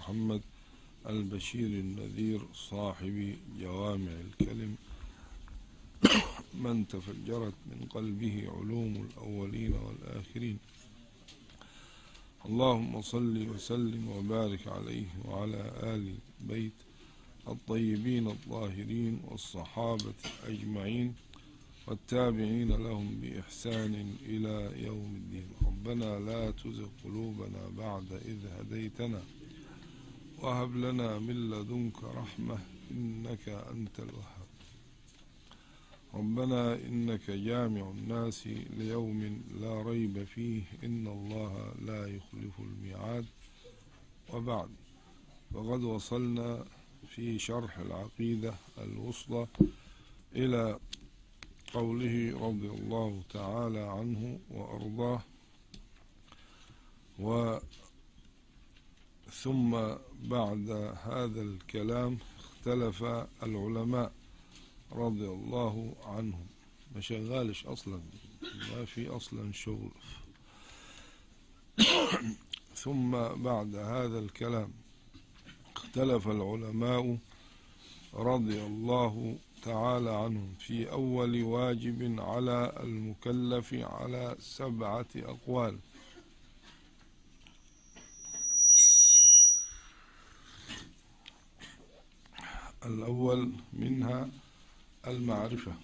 محمد البشير النذير صاحب جوامع الكلم، من تفجرت من قلبه علوم الأولين والآخرين. اللهم صل وسلم وبارك عليه وعلى آل بيت الطيبين الطاهرين والصحابة أجمعين والتابعين لهم بإحسان إلى يوم الدين. ربنا لا تزغ قلوبنا بعد إذ هديتنا وهب لنا من لدنك رحمة إنك أنت الوهاب. ربنا إنك جامع الناس ليوم لا ريب فيه إن الله لا يخلف الميعاد. وبعد، فقد وصلنا في شرح العقيدة الوسطى إلى قوله رضي الله تعالى عنه وأرضاه: ثم بعد هذا الكلام اختلف العلماء رضي الله عنهم. ما شغالش أصلا، ما في أصلا شغل. ثم بعد هذا الكلام اختلف العلماء رضي الله تعالى عنهم في أول واجب على المكلف على 7 أقوال. الأول منها المعرفة،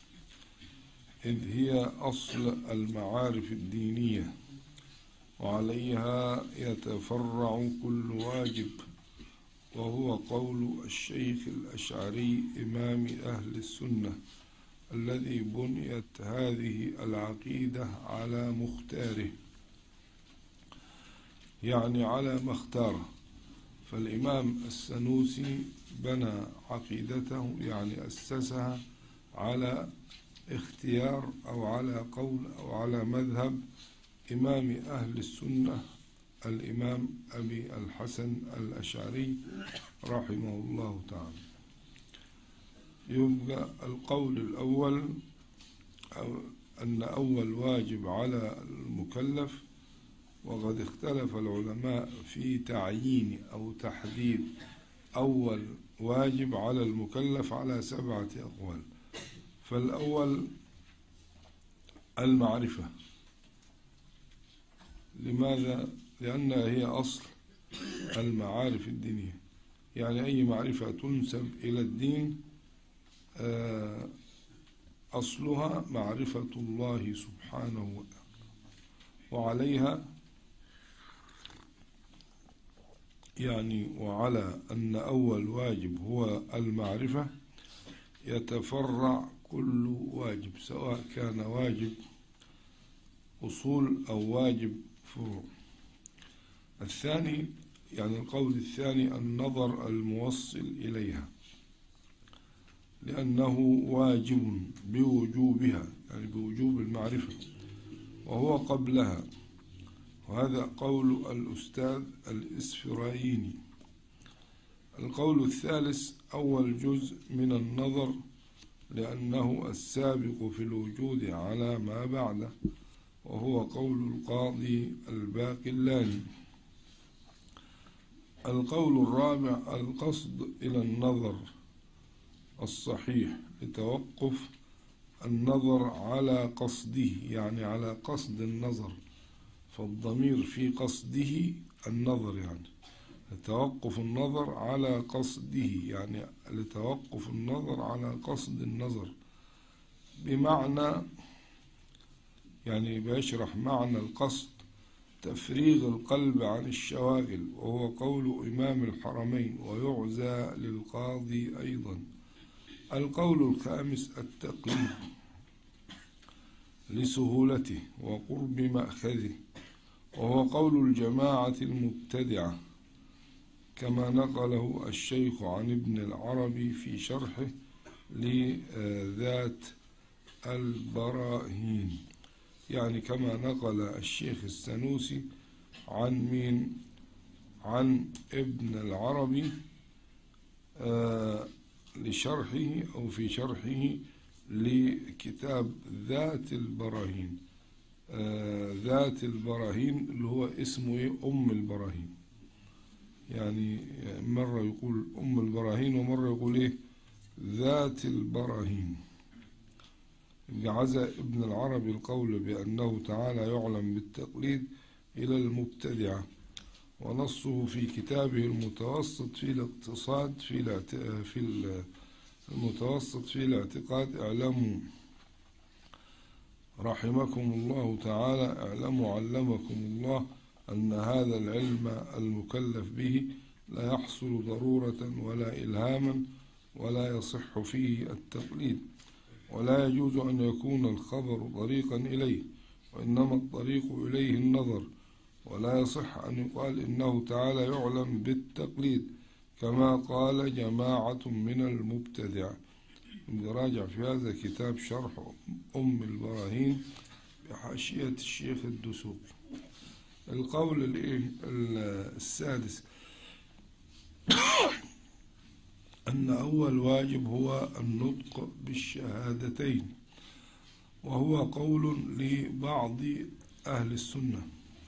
إذ هي أصل المعارف الدينية، وعليها يتفرع كل واجب، وهو قول الشيخ الأشعري إمام أهل السنة الذي بنيت هذه العقيدة على مختاره، يعني على ما اختاره. فالإمام السنوسي بنى عقيدته، يعني أسسها على اختيار أو على قول أو على مذهب إمام أهل السنة الإمام أبي الحسن الأشعري رحمه الله تعالى. يبقى القول الأول أن أول واجب على المكلف، وقد اختلف العلماء في تعيين أو تحديد أول واجب على المكلف على 7 أقوال. فالأول المعرفة. لماذا؟ لأنها هي أصل المعارف الدينية، يعني أي معرفة تنسب إلى الدين أصلها معرفة الله سبحانه وتعالى، وعليها يعني وعلى أن أول واجب هو المعرفة يتفرع كل واجب، سواء كان واجب أصول أو واجب فروع. الثاني، يعني القول الثاني، النظر الموصل إليها، لأنه واجب بوجوبها، يعني بوجوب المعرفة، وهو قبلها. وهذا قول الأستاذ الإسفرايني. القول الثالث أول جزء من النظر، لأنه السابق في الوجود على ما بعده، وهو قول القاضي الباقلاني. القول الرابع القصد إلى النظر الصحيح لتوقف النظر على قصده، يعني على قصد النظر، فالضمير في قصده النظر، يعني لتوقف النظر على قصده، يعني لتوقف النظر على قصد النظر، بمعنى يعني بيشرح معنى القصد تفريغ القلب عن الشواغل، وهو قول إمام الحرمين، ويعزى للقاضي أيضا. القول الخامس التقليد لسهولته وقرب مأخذه، وهو قول الجماعة المبتدعة، كما نقله الشيخ عن ابن العربي في شرحه لذات البراهين، يعني كما نقل الشيخ السنوسي عن مين؟ عن ابن العربي لشرحه أو في شرحه لكتاب ذات البراهين. ذات البراهين اللي هو اسمه أم البراهين. يعني مرة يقول أم البراهين ومرة يقول إيه ذات البراهين. عزا ابن العربي القول بأنه تعالى يعلم بالتقليد إلى المبتدعة، ونصه في كتابه المتوسط في الاقتصاد المتوسط في الاعتقاد. اعلموا رحمكم الله تعالى، اعلموا علمكم الله أن هذا العلم المكلف به لا يحصل ضرورة ولا إلهاما، ولا يصح فيه التقليد، ولا يجوز أن يكون الخبر طريقا إليه، وإنما الطريق إليه النظر. ولا يصح أن يقال إنه تعالى يعلم بالتقليد كما قال جماعة من المبتدعة. نراجع في هذا كتاب شرح أم البراهين بحاشية الشيخ الدسوقي. القول السادس أن أول واجب هو النطق بالشهادتين، وهو قول لبعض أهل السنة.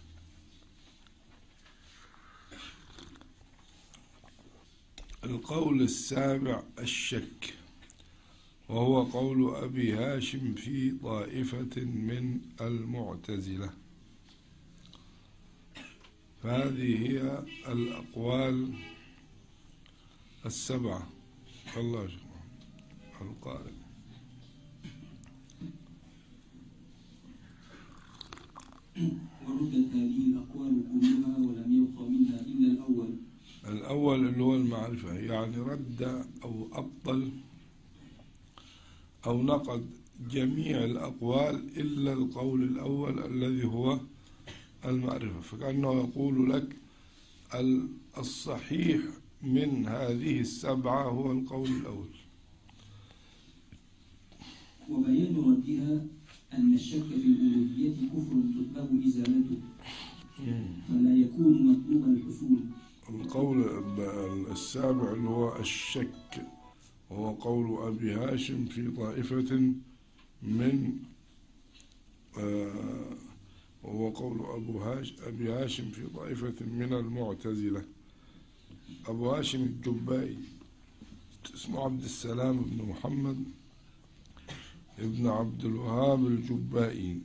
القول السابع الشك، وهو قول أبي هاشم في طائفة من المعتزلة. فهذه هي الأقوال السبعة. الله القائل وردت هذه الأقوال كلها ولم يبق منها إلا الأول اللي هو المعرفة، يعني رد أو أبطل أو نقد جميع الأقوال إلا القول الأول الذي هو المعرفة. فكأنه يقول لك الصحيح من هذه السبعة هو القول الأول. وبيان ردها أن الشك في الألوهية كفر تطلب إزالته، فلا يكون مطلوب الحصول. القول السابع اللي هو الشك، وهو قول أبي هاشم في طائفة من وهو قول أبي هاشم في طائفة من المعتزلة. أبو هاشم الجبائي اسمه عبد السلام بن محمد ابن عبد الوهاب الجبائي.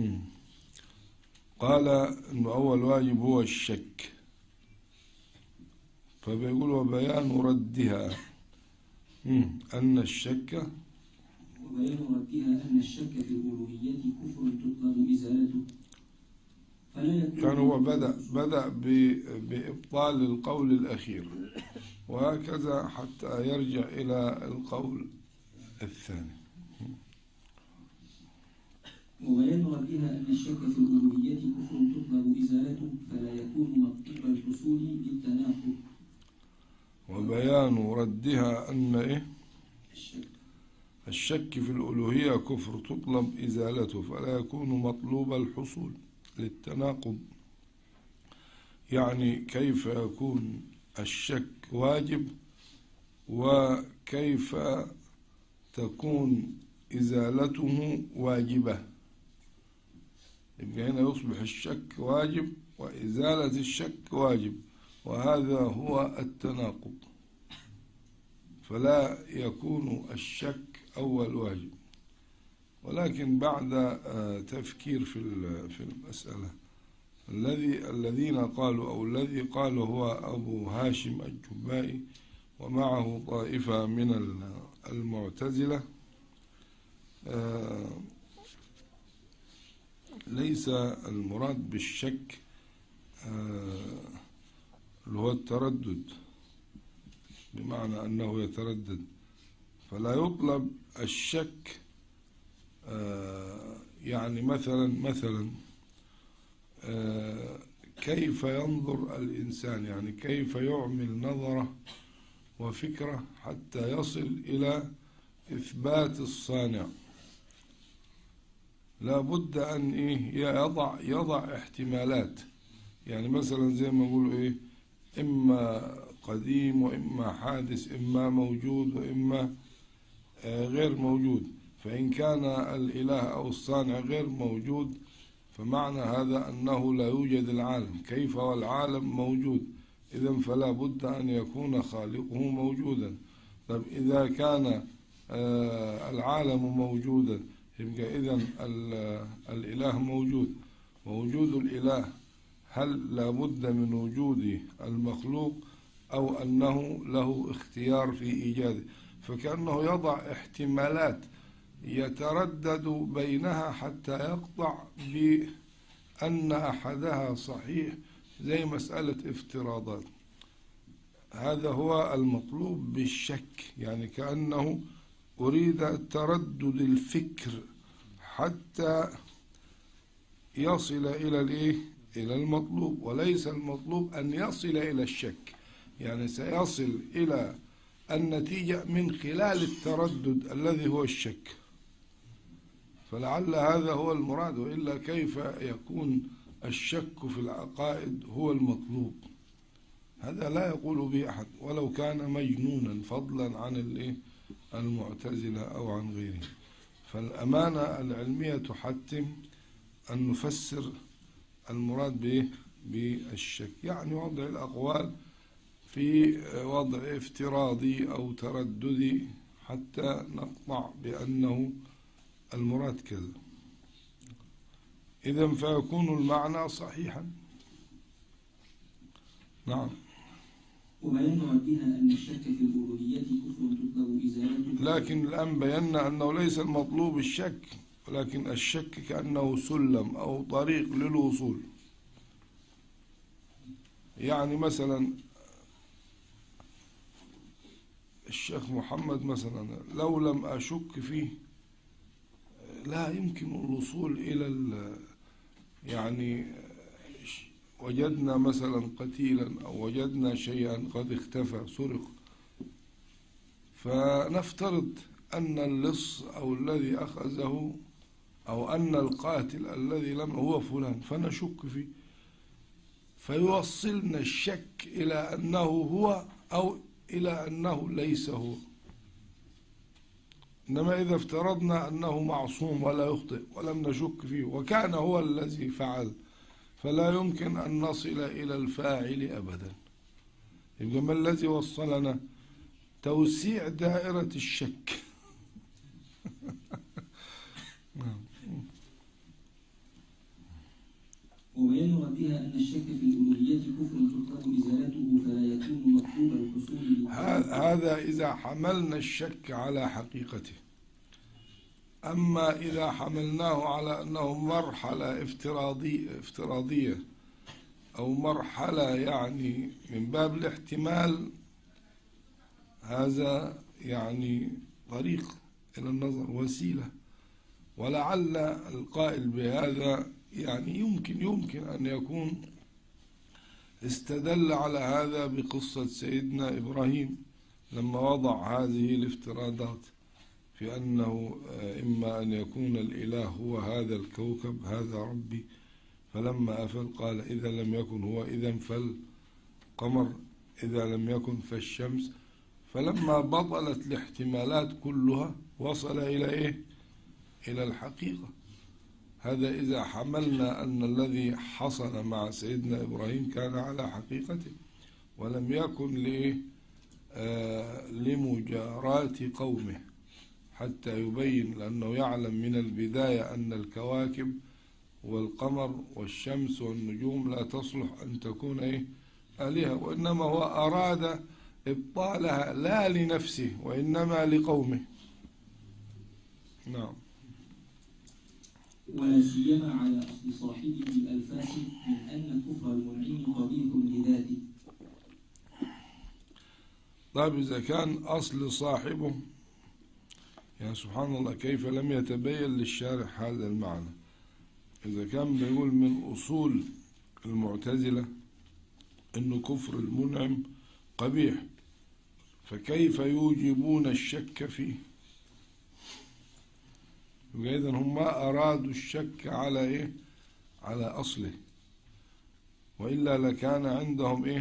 قال إنه أول واجب هو الشك، فبيقول وبيان ردها أن الشك وبيان ردها أن الشك في الألوهية كفر تطلب إزالته، يعني هو بدأ بإبطال القول الأخير، وهكذا حتى يرجع إلى القول الثاني. وبيان ردها أن الشك في الألوهية كفر تطلب إزالته، فلا يكون مطلوب الحصول للتناقض. وبيان ردها أن الشك في الألوهية كفر تطلب إزالته، فلا يكون مطلوب الحصول للتناقض. يعني كيف يكون الشك واجب وكيف تكون إزالته واجبة؟ يبقى هنا يصبح الشك واجب وإزالة الشك واجب، وهذا هو التناقض. فلا يكون الشك أول واجب. ولكن بعد تفكير في المسألة الذين قالوا أو الذي قال هو أبو هاشم الجبائي ومعه طائفة من المعتزلة، ليس المراد بالشك اللي هو التردد، بمعنى أنه يتردد. فلا يطلب الشك يعني مثلا كيف ينظر الإنسان، يعني كيف يعمل نظرة وفكرة حتى يصل إلى إثبات الصانع. لا بد أن يضع احتمالات، يعني مثلا زي ما يقولوا إما قديم وإما حادث، إما موجود وإما غير موجود. فإن كان الإله أو الصانع غير موجود فمعنى هذا أنه لا يوجد العالم. كيف والعالم موجود؟ إذن فلا بد أن يكون خالقه موجودا. طب إذا كان العالم موجودا يبقى إذن الإله موجود، ووجود الإله هل لا بد من وجود المخلوق أو أنه له اختيار في إيجاده؟ فكأنه يضع احتمالات يتردد بينها حتى يقطع بأن أحدها صحيح، زي مسألة افتراضات. هذا هو المطلوب بالشك، يعني كأنه أريد تردد الفكر حتى يصل إلى المطلوب، وليس المطلوب أن يصل إلى الشك، يعني سيصل إلى النتيجة من خلال التردد الذي هو الشك. فلعل هذا هو المراد، وإلا كيف يكون الشك في العقائد هو المطلوب؟ هذا لا يقول به أحد ولو كان مجنونا، فضلا عن المعتزلة أو عن غيره. فالأمانة العلمية تحتم أن نفسر المراد به بالشك، يعني وضع الأقوال في وضع افتراضي أو ترددي حتى نقطع بأنه المراد كذا. إذن فيكون المعنى صحيحا. نعم. وبيان ردها أن الشك في الألوهية كفر تطلب إزالته. لكن الآن بينا أنه ليس المطلوب الشك، ولكن الشك كأنه سلم أو طريق للوصول. يعني مثلا الشيخ محمد مثلا لو لم أشك فيه لا يمكن الوصول إلى يعني وجدنا مثلا قتيلا أو وجدنا شيئا قد اختفى سرق، فنفترض أن اللص أو الذي أخذه أو أن القاتل الذي لم هو فلان، فنشك فيه، فيوصلنا الشك إلى أنه هو أو إلى أنه ليس هو. إنما إذا افترضنا أنه معصوم ولا يخطئ ولم نشك فيه وكان هو الذي فعل، فلا يمكن أن نصل إلى الفاعل أبدا. يبقى ما الذي وصلنا؟ توسيع دائرة الشك. وبيان ردها أن الشك في الألوهية كفر تطلب إزالته فلا يكون مطلوب الحصول. هذا إذا حملنا الشك على حقيقته. أما إذا حملناه على أنه مرحلة افتراضية أو مرحلة يعني من باب الاحتمال، هذا يعني طريق إلى النظر، وسيلة. ولعل القائل بهذا يعني يمكن أن يكون استدل على هذا بقصة سيدنا إبراهيم لما وضع هذه الافتراضات في أنه إما أن يكون الإله هو هذا الكوكب، هذا ربي، فلما أفل قال إذا لم يكن هو إذن فالقمر، إذا لم يكن فالشمس. فلما بطلت الاحتمالات كلها وصل إلى إلى الحقيقة. هذا إذا حملنا أن الذي حصل مع سيدنا إبراهيم كان على حقيقته ولم يكن لمجاراة قومه، حتى يبين، لأنه يعلم من البداية أن الكواكب والقمر والشمس والنجوم لا تصلح أن تكون آلهة، وإنما هو أراد إبطالها لا لنفسه وإنما لقومه. نعم. ولا سيما على أصل صاحبه الفاسد من أن كفر المنعم قبيح لذاته. طيب إذا كان أصل صاحبه، يعني سبحان الله كيف لم يتبين للشارح هذا المعنى. إذا كان بيقول من أصول المعتزلة أن كفر المنعم قبيح، فكيف يوجبون الشك فيه؟ إذن هم ما أرادوا الشك على على أصله، وإلا لكان عندهم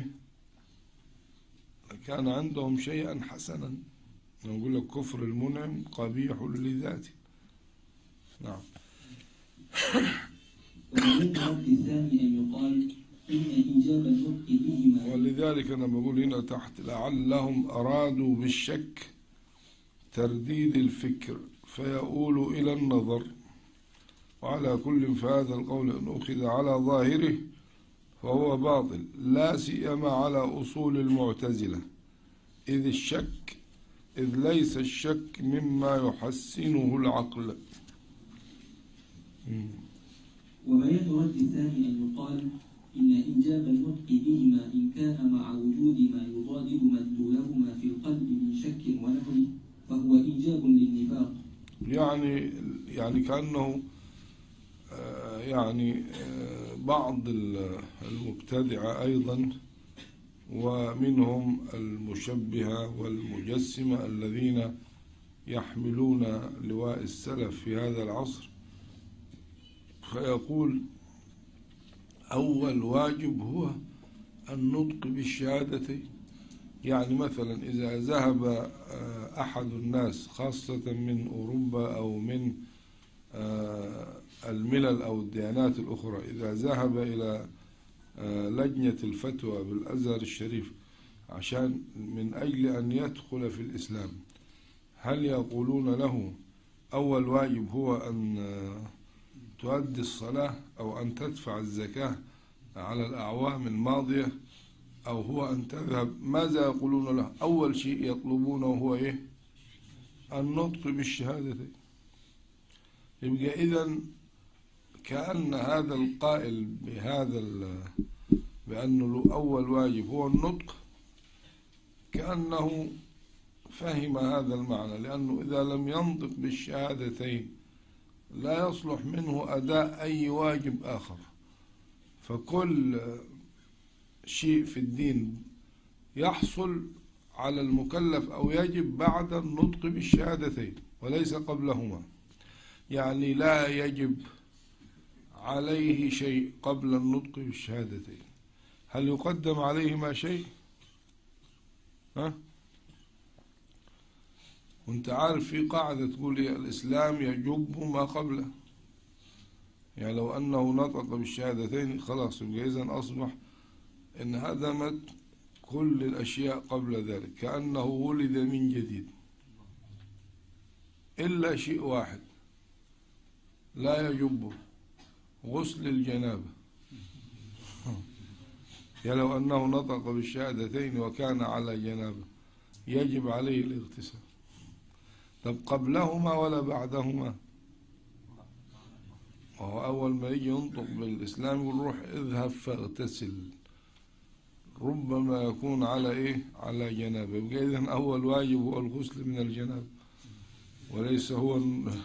لكان عندهم شيئا حسنا. نقول لك كفر المنعم قبيح لذاته. نعم. ومن الرد الثاني أن يقال إن إيجاب النطق بهما. ولذلك أنا بقول هنا تحت لعلهم أرادوا بالشك ترديد الفكر فيؤول إلى النظر. وعلى كل فهذا القول إن أخذ على ظاهره فهو باطل، لا سيما على أصول المعتزلة، إذ ليس الشك مما يحسنه العقل. وبيان رد الثاني أن يقال إن إيجاب النطق بهما إن كان مع وجود ما يضادد مدلولهما في القلب من شك ونحوه فهو إيجاب للنفاق. يعني كأنه بعض المبتدعة أيضا ومنهم المشبهة والمجسمة الذين يحملون لواء السلف في هذا العصر، فيقول أول واجب هو النطق بالشهادتين. يعني مثلا إذا ذهب أحد الناس خاصة من أوروبا أو من الملل أو الديانات الأخرى، إذا ذهب إلى لجنة الفتوى بالأزهر الشريف عشان من أجل أن يدخل في الإسلام، هل يقولون له أول واجب هو أن تؤدي الصلاة أو أن تدفع الزكاة على الأعوام الماضية، أو هو أن تذهب؟ ماذا يقولون له؟ أول شيء يطلبونه هو إيه؟ النطق بالشهادتين. يبقى إذن كأن هذا القائل بأنه له أول واجب هو النطق كأنه فهم هذا المعنى، لأنه إذا لم ينطق بالشهادتين لا يصلح منه أداء أي واجب آخر. فكل شيء في الدين يحصل على المكلف أو يجب بعد النطق بالشهادتين وليس قبلهما. يعني لا يجب عليه شيء قبل النطق بالشهادتين. هل يقدم عليهما شيء؟ وانت عارف في قاعدة تقول الإسلام يجب ما قبله. يعني لو أنه نطق بالشهادتين خلاص يبقى إذن أصبح إن هدمت كل الأشياء قبل ذلك، كأنه ولد من جديد، إلا شيء واحد لا يجبه: غسل الجنابة. يعني لو أنه نطق بالشهادتين وكان على جنابة يجب عليه الاغتسال. طب قبلهما ولا بعدهما؟ وهو أول ما يجي ينطق بالإسلام يقول روح اذهب فاغتسل، ربما يكون على إيه؟ على جنابة. يبقى إذن أول واجب هو الغسل من الجنابة وليس هو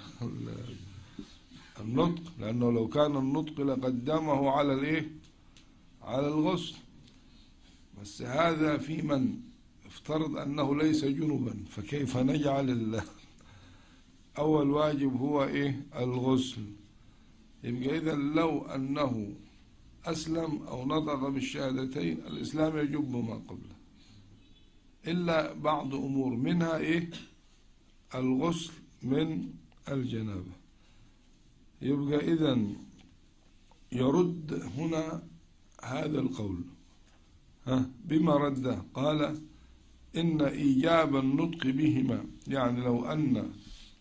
النطق، لأنه لو كان النطق لقدمه على الإيه؟ على الغسل. بس هذا في من افترض أنه ليس جنبا، فكيف نجعل أول واجب هو إيه؟ الغسل. يبقى إذن لو أنه أسلم أو نطق بالشهادتين الإسلام يجب ما قبله، إلا بعض أمور منها إيه؟ الغسل من الجنابة. يبقى إذن يرد هنا هذا القول. بما رده؟ قال إن إيجاب النطق بهما، يعني لو أن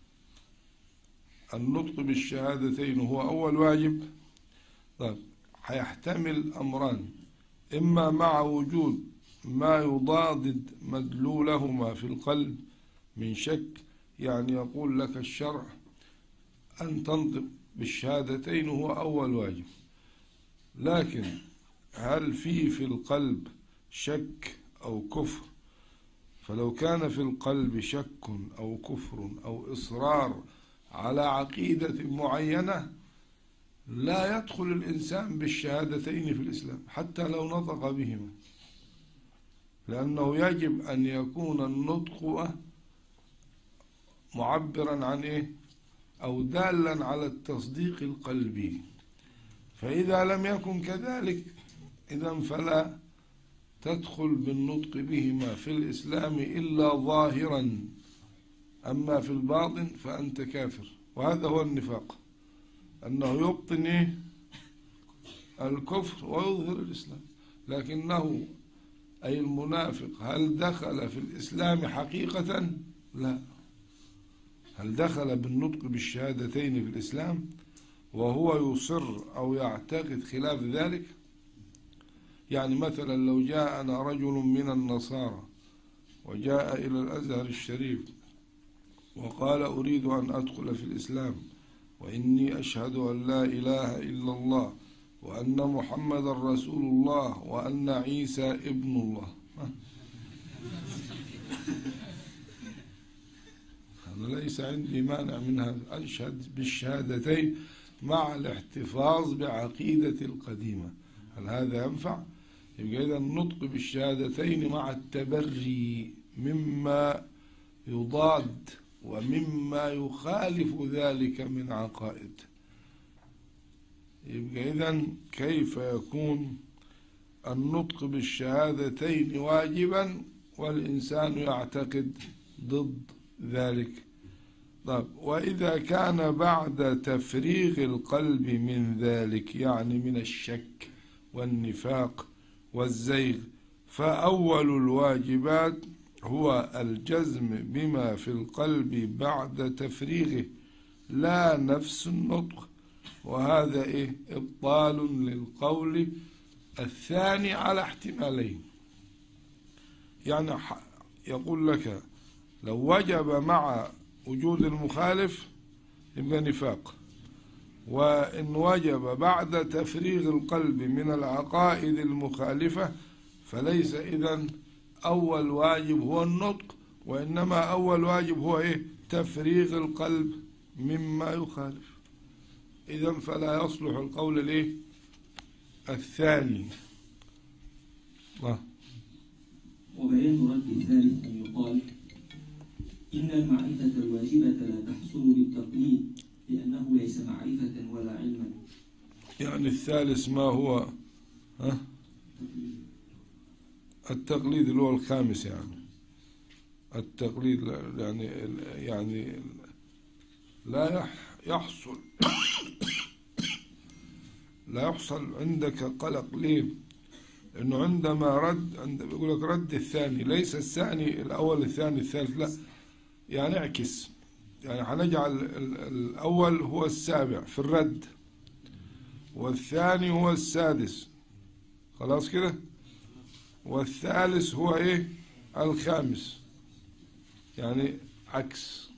النطق بالشهادتين هو أول واجب، طيب هيحتمل أمران: إما مع وجود ما يضادد مدلولهما في القلب من شك، يعني يقول لك الشرع أن تنطق بالشهادتين هو أول واجب، لكن هل في القلب شك أو كفر؟ فلو كان في القلب شك أو كفر أو إصرار على عقيدة معينة لا يدخل الإنسان بالشهادتين في الإسلام حتى لو نطق بهما، لأنه يجب أن يكون النطق معبرا عن إيه؟ أو دالا على التصديق القلبي. فإذا لم يكن كذلك إذن فلا تدخل بالنطق بهما في الإسلام إلا ظاهرا، أما في الباطن فأنت كافر. وهذا هو النفاق، أنه يبطن الكفر ويظهر الإسلام، لكنه أي المنافق هل دخل في الإسلام حقيقة؟ لا. هل دخل بالنطق بالشهادتين في الإسلام وهو يصر أو يعتقد خلاف ذلك؟ يعني مثلا لو جاءنا رجل من النصارى وجاء إلى الأزهر الشريف وقال أريد أن أدخل في الإسلام وإني أشهد أن لا إله إلا الله وأن محمد رسول الله وأن عيسى ابن الله، أنا ليس عندي مانع من هذا، أشهد بالشهادتين مع الاحتفاظ بعقيدة القديمة، هل هذا ينفع؟ يبقى إذا النطق بالشهادتين مع التبري مما يضاد ومما يخالف ذلك من عقائد. يبقى إذن كيف يكون النطق بالشهادتين واجبا والإنسان يعتقد ضد ذلك؟ طيب، وإذا كان بعد تفريغ القلب من ذلك، يعني من الشك والنفاق والزيغ، فأول الواجبات هو الجزم بما في القلب بعد تفريغه لا نفس النطق، وهذا إبطال للقول الثاني على احتمالين. يعني يقول لك لو وجب مع وجود المخالف يبقى نفاق، وإن وجب بعد تفريغ القلب من العقائد المخالفة فليس إذن أول واجب هو النطق، وإنما أول واجب هو تفريغ القلب مما يخالف. إذن فلا يصلح القول الثاني. وبيان رد الثالث أن يقال إن المعرفة الواجبة لا تحصل بالتقليد لأنه ليس معرفة ولا علما. يعني الثالث ما هو؟ التقليد اللي هو الخامس، يعني التقليد يعني لا يحصل لا يحصل عندك قلق. ليه؟ لأنه عندما بيقول لك رد الثاني، ليس الثاني الأول الثاني الثالث، لا، يعني اعكس، يعني هنجعل الأول هو السابع في الرد والثاني هو السادس، خلاص كده، والثالث هو الخامس، يعني عكس.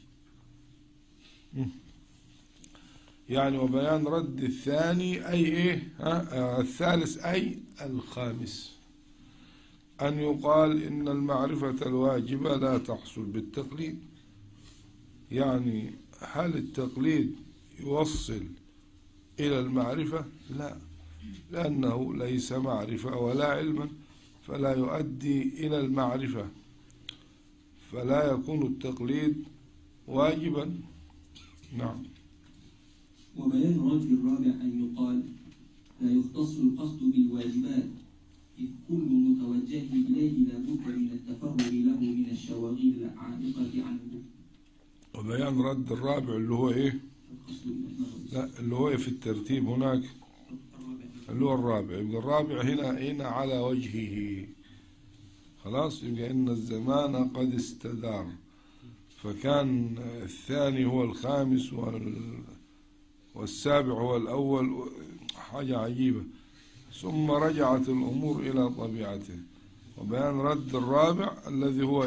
يعني وبيان رد الثاني أي الثالث أي الخامس، أن يقال إن المعرفة الواجبة لا تحصل بالتقليد. يعني هل التقليد يوصل إلى المعرفة؟ لا، لأنه ليس معرفة ولا علما، فلا يؤدي إلى المعرفة، فلا يكون التقليد واجبا. نعم. وبيان الرد الرابع أن يقال لا يختص القصد بالواجبات، إذ كل متوجه إليه لا بد من التفرغ له من الشواغل العائقة عنه. وبيان رد الرابع اللي هو لا، اللي هو في الترتيب هناك اللي هو الرابع، يبقى الرابع هنا على وجهه، خلاص، يبقى إن الزمان قد استدار، فكان الثاني هو الخامس والسابع هو الأول، حاجة عجيبة، ثم رجعت الأمور إلى طبيعته. وبيان رد الرابع الذي هو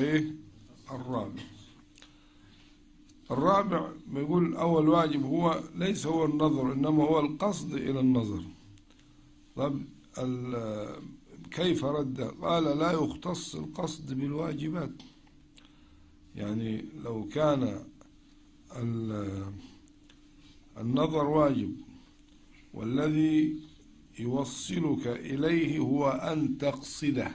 الرابع بيقول أول واجب هو ليس هو النظر، إنما هو القصد إلى النظر. طب كيف رد؟ قال لا يختص القصد بالواجبات. يعني لو كان النظر واجب والذي يوصلك إليه هو أن تقصده،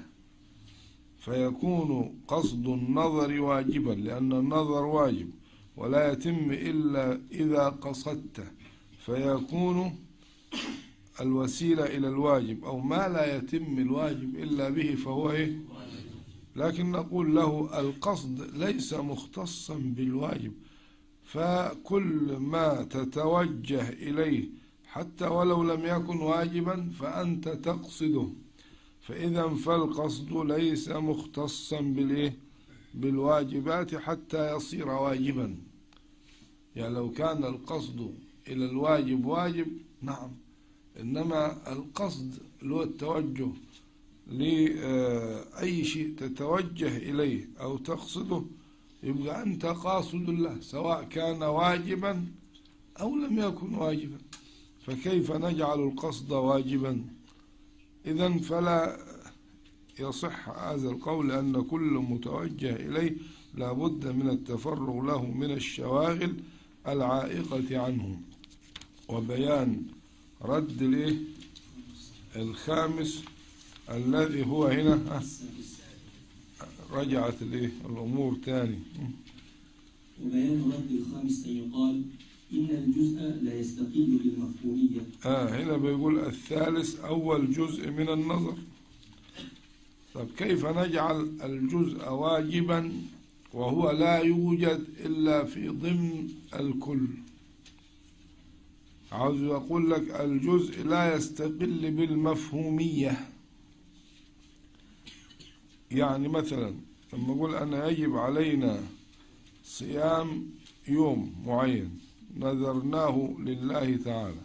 فيكون قصد النظر واجبا، لأن النظر واجب ولا يتم إلا إذا قصدته، فيكون الوسيلة إلى الواجب، أو ما لا يتم الواجب إلا به فهو لكن نقول له القصد ليس مختصا بالواجب، فكل ما تتوجه إليه حتى ولو لم يكن واجبا فأنت تقصده، فإذا فالقصد ليس مختصا بالواجبات حتى يصير واجبا. يعني لو كان القصد إلى الواجب واجب نعم، إنما القصد اللي هو التوجه لأي شيء تتوجه إليه أو تقصده يبقى أنت قاصد له سواء كان واجبا أو لم يكن واجبا. فكيف نجعل القصد واجبا؟ إذن فلا يصح هذا القول، لأن كل متوجه إليه لابد من التفرغ له من الشواغل العائقة عنه. وبيان رد الخامس الذي هو هنا رجعت الأمور تاني. وبيان رد الخامس أن يقال إن الجزء لا يستقل بالمفهومية. هنا بيقول الثالث أول جزء من النظر. طب كيف نجعل الجزء واجبا وهو لا يوجد إلا في ضمن الكل؟ عاوز أقول لك الجزء لا يستقل بالمفهومية. يعني مثلا لما أقول أنا يجب علينا صيام يوم معين نذرناه لله تعالى،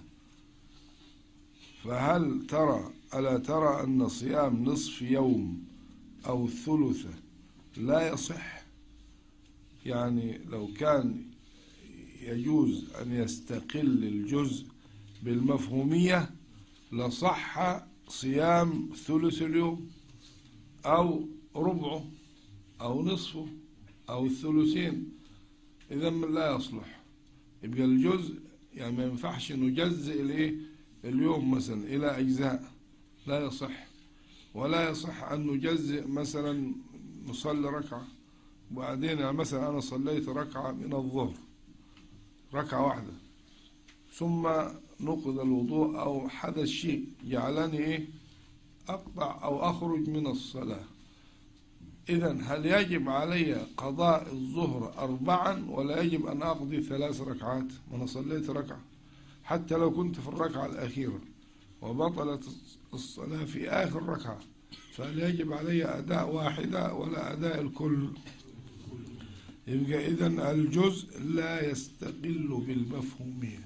فهل ألا ترى أن صيام نصف يوم أو ثلثه لا يصح؟ يعني لو كان يجوز أن يستقل الجزء بالمفهومية لصح صيام ثلث اليوم أو ربعه أو نصفه أو الثلثين، إذا لا يصلح. يبقى الجزء يعني ما ينفعش نجزئ اليوم مثلا إلى أجزاء، لا يصح. ولا يصح أن نجزئ مثلا نصلي ركعة وبعدين يعني مثلا أنا صليت ركعة من الظهر ركعة واحدة ثم نقض الوضوء أو حدث شيء جعلني أقطع أو أخرج من الصلاة، إذن هل يجب علي قضاء الظهر 4 ولا يجب أن أقضي 3 ركعات؟ ما أنا صليت ركعة حتى لو كنت في الركعة الأخيرة وبطلت الصلاة في آخر ركعة، فهل يجب علي أداء واحدة ولا أداء الكل؟ يبقى إذن الجزء لا يستقل بالمفهومية،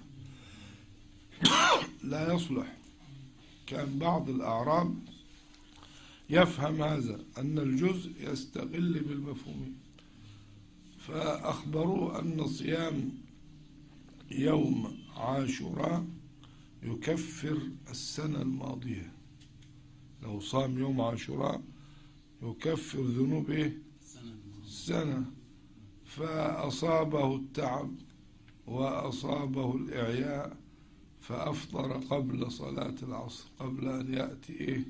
لا يصلح. كان بعض الأعراب يفهم هذا أن الجزء يستقل بالمفهومية، فأخبروا أن صيام يوم عاشوراء يكفر السنة الماضية. لو صام يوم عاشوراء يكفر ذنوب السنة، فأصابه التعب وأصابه الإعياء فأفطر قبل صلاة العصر قبل أن يأتي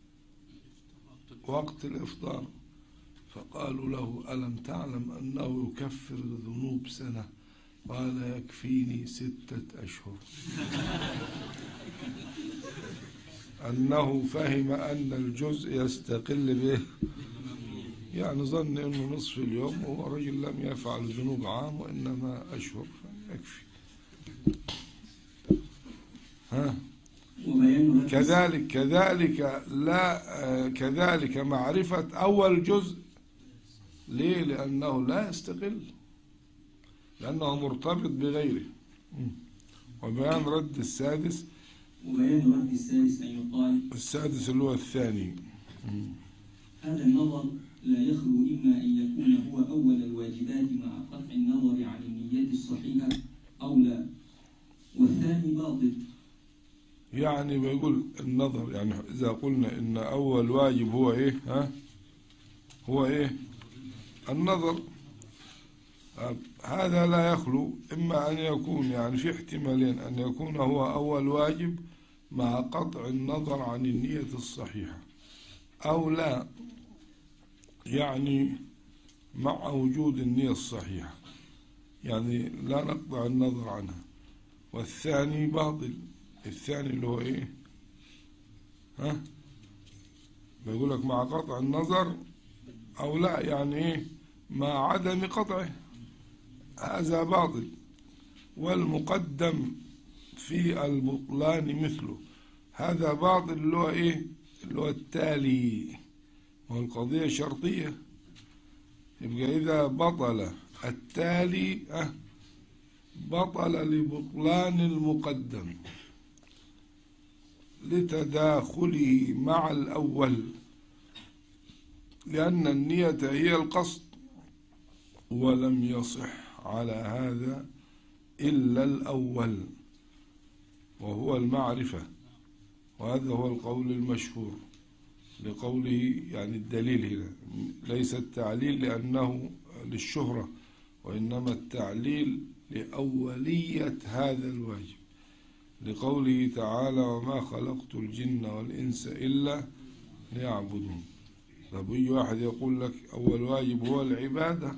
وقت الإفطار، فقالوا له ألم تعلم أنه يكفر ذنوب سنة؟ قال يكفيني 6 أشهر. أنه فهم أن الجزء يستقل به، يعني ظن أنه نصف اليوم وهو رجل لم يفعل ذنوب عام وإنما أشهر فيكفي. كذلك معرفة أول جزء. ليه؟ لأنه لا يستقل، لأنه مرتبط بغيره. وبيان رد السادس. وبيان رد السادس أن يقال السادس اللي هو الثاني. هذا النظر لا يخلو إما أن يكون هو أول الواجبات مع قطع النظر عن النية الصحيحة أو لا، والثاني باطل. يعني بيقول النظر، يعني إذا قلنا إن أول واجب هو إيه؟ هو إيه؟ النظر. هذا لا يخلو إما أن يكون يعني في احتمالين، أن يكون هو أول واجب مع قطع النظر عن النية الصحيحة أو لا، يعني مع وجود النية الصحيحة يعني لا نقطع النظر عنها. والثاني باطل. الثاني اللي هو إيه؟ بيقول لك مع قطع النظر أو لا، يعني إيه؟ مع عدم قطعه، هذا باطل. والمقدم في البطلان مثله. هذا باطل اللي هو إيه؟ اللي هو التالي، والقضية شرطية. يبقى إذا بطل التالي بطل لبطلان المقدم لتداخله مع الأول، لأن النية هي القصد، ولم يصح على هذا إلا الأول وهو المعرفة. وهذا هو القول المشهور لقوله، يعني الدليل هنا ليس التعليل لأنه للشهرة، وإنما التعليل لأولية هذا الواجب، لقوله تعالى: وما خلقت الجن والإنس إلا ليعبدون. طب أي واحد يقول لك أول واجب هو العبادة،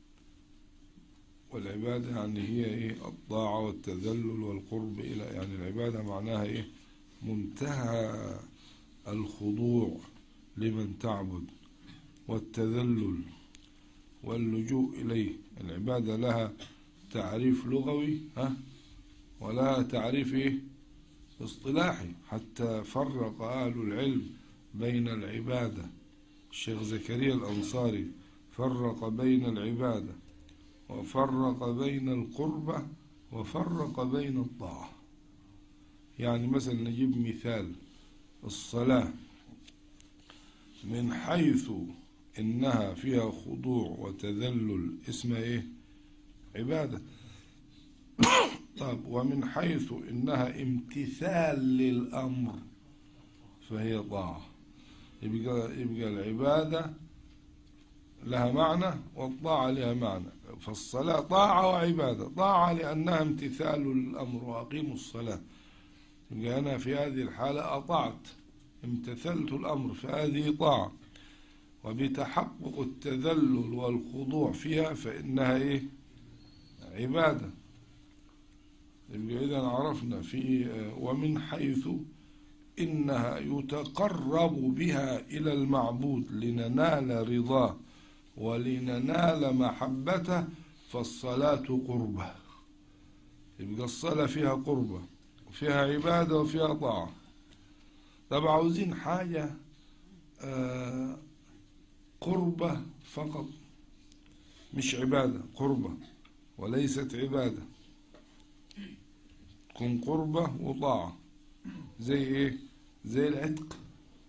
والعبادة يعني هي إيه؟ الطاعة والتذلل والقرب إلى، يعني العبادة معناها إيه؟ منتهى الخضوع لمن تعبد والتذلل واللجوء إليه. العبادة لها تعريف لغوي ولها تعريف إيه؟ اصطلاحي، حتى فرق أهل العلم بين العبادة. الشيخ زكريا الأنصاري فرق بين العبادة، وفرق بين القربة، وفرق بين الطاعة. يعني مثلا نجيب مثال الصلاة، من حيث إنها فيها خضوع وتذلل اسمها إيه؟ عبادة. طب ومن حيث إنها امتثال للأمر فهي طاعة. يبقى العبادة لها معنى والطاعة لها معنى. فالصلاة طاعة وعبادة. طاعة لأنها امتثال للأمر، وأقيموا الصلاة. يبقى أنا في هذه الحالة أطعت، امتثلت الأمر، فهذه طاعة. وبتحقق التذلل والخضوع فيها فإنها إيه؟ عبادة. يبقى إذا عرفنا في ومن حيث إنها يتقرب بها إلى المعبود لننال رضاه ولننال محبته، فالصلاة قربة. يبقى الصلاة فيها قربة وفيها عبادة وفيها طاعة. طب عاوزين حاجة قربة فقط، مش عبادة، قربة وليست عبادة، تكون قربة وطاعة. زي إيه؟ زي العتق.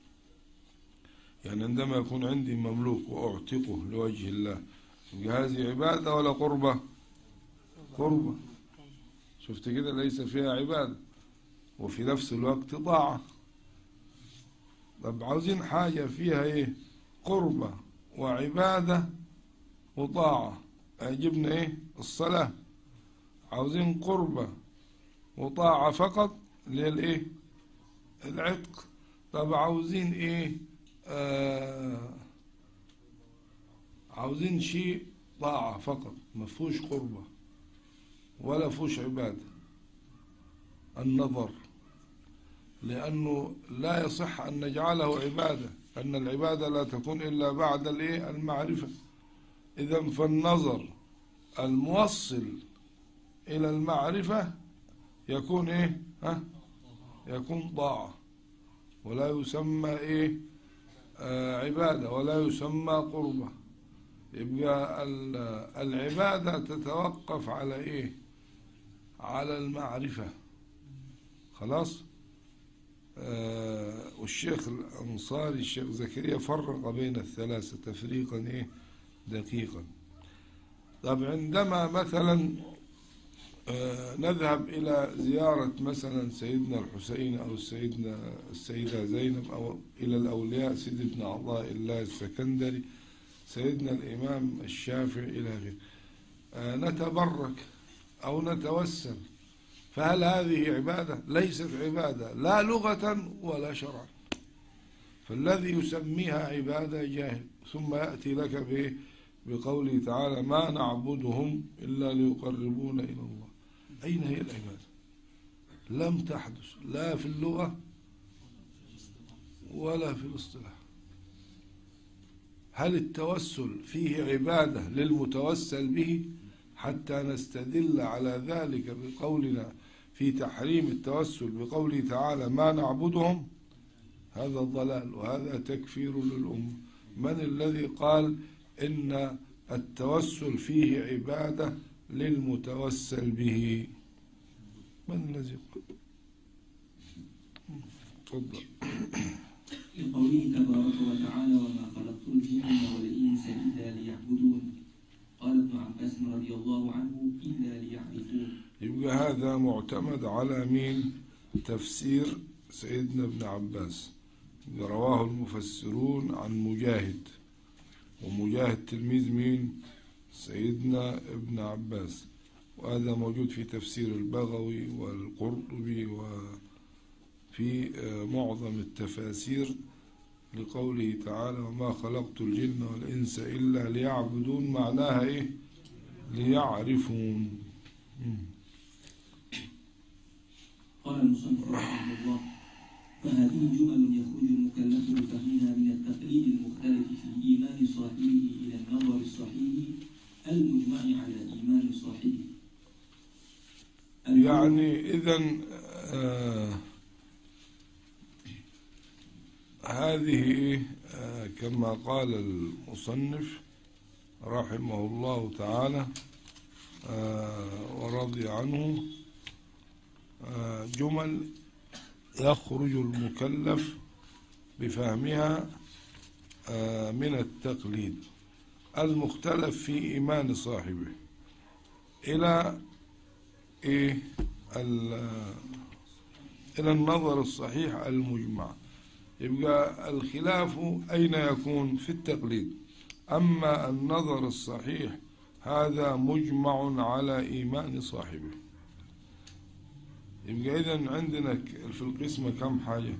يعني عندما يكون عندي مملوك وأعتقه لوجه الله، هذه عبادة ولا قربة؟ قربة. شفت كده؟ ليس فيها عبادة وفي نفس الوقت طاعة. طب عاوزين حاجة فيها إيه؟ قربة وعبادة وطاعة. أجبنا إيه؟ الصلاة. عاوزين قربة وطاعة فقط للإيه؟ العتق. طب عاوزين إيه؟ عاوزين شيء طاعة فقط، ما فيهوش قربة ولا فيهوش عبادة. النظر، لأنه لا يصح أن نجعله عبادة، أن العبادة لا تكون إلا بعد المعرفة. إذن فالنظر الموصل إلى المعرفة يكون إيه؟ يكون طاعة، ولا يسمى إيه؟ عبادة، ولا يسمى قربة. يبقى العبادة تتوقف على إيه؟ على المعرفة. خلاص. والشيخ الأنصاري الشيخ زكريا فرق بين الثلاثة تفريقا إيه؟ دقيقا. طب عندما مثلا نذهب إلى زيارة مثلا سيدنا الحسين أو السيدة زينب، أو إلى الأولياء سيد ابن عطاء الله السكندري، سيدنا الإمام الشافعي إلى غيره، نتبرك أو نتوسل، فهل هذه عبادة؟ ليست عبادة لا لغة ولا شرعا. فالذي يسميها عبادة جاهل. ثم يأتي لك بقوله تعالى: ما نعبدهم إلا ليقربونا إلى الله. أين هي العبادة؟ لم تحدث لا في اللغة ولا في الاصطلاح. هل التوسل فيه عبادة للمتوسل به حتى نستدل على ذلك بقولنا في تحريم التوسل بقوله تعالى ما نعبدهم، هذا ضلال وهذا تكفير للأمة. من الذي قال إن التوسل فيه عبادة للمتوسل به؟ من الذي قال؟ تفضل. لقوله تبارك وتعالى وما خلقت الجن والإنس إلا ليعبدون. قال ابن عباس رضي الله عنه إلا ليعرفون. يبقى هذا معتمد على مين؟ تفسير سيدنا ابن عباس. رواه المفسرون عن مجاهد، ومجاهد تلميذ مين؟ سيدنا ابن عباس، وهذا موجود في تفسير البغوي والقرطبي وفي معظم التفاسير لقوله تعالى وما خلقت الجن والإنس إلا ليعبدون. معناها إيه؟ ليعرفون. قال المصنف رحمه الله فهذه جمل يخرج المكلف بفهمها من التقليد المختلف في إيمان صاحبه إلى النظر الصحيح المجمع على إيمان صاحبه. يعني إذن هذه كما قال المصنف رحمه الله تعالى ورضي عنه جمل يخرج المكلف بفهمها من التقليد المختلف في إيمان صاحبه إلى إيه؟ إلى النظر الصحيح المجمع. يبقى الخلاف أين يكون؟ في التقليد. أما النظر الصحيح هذا مجمع على إيمان صاحبه. يبقى إذن عندنا في القسمة كم حاجة؟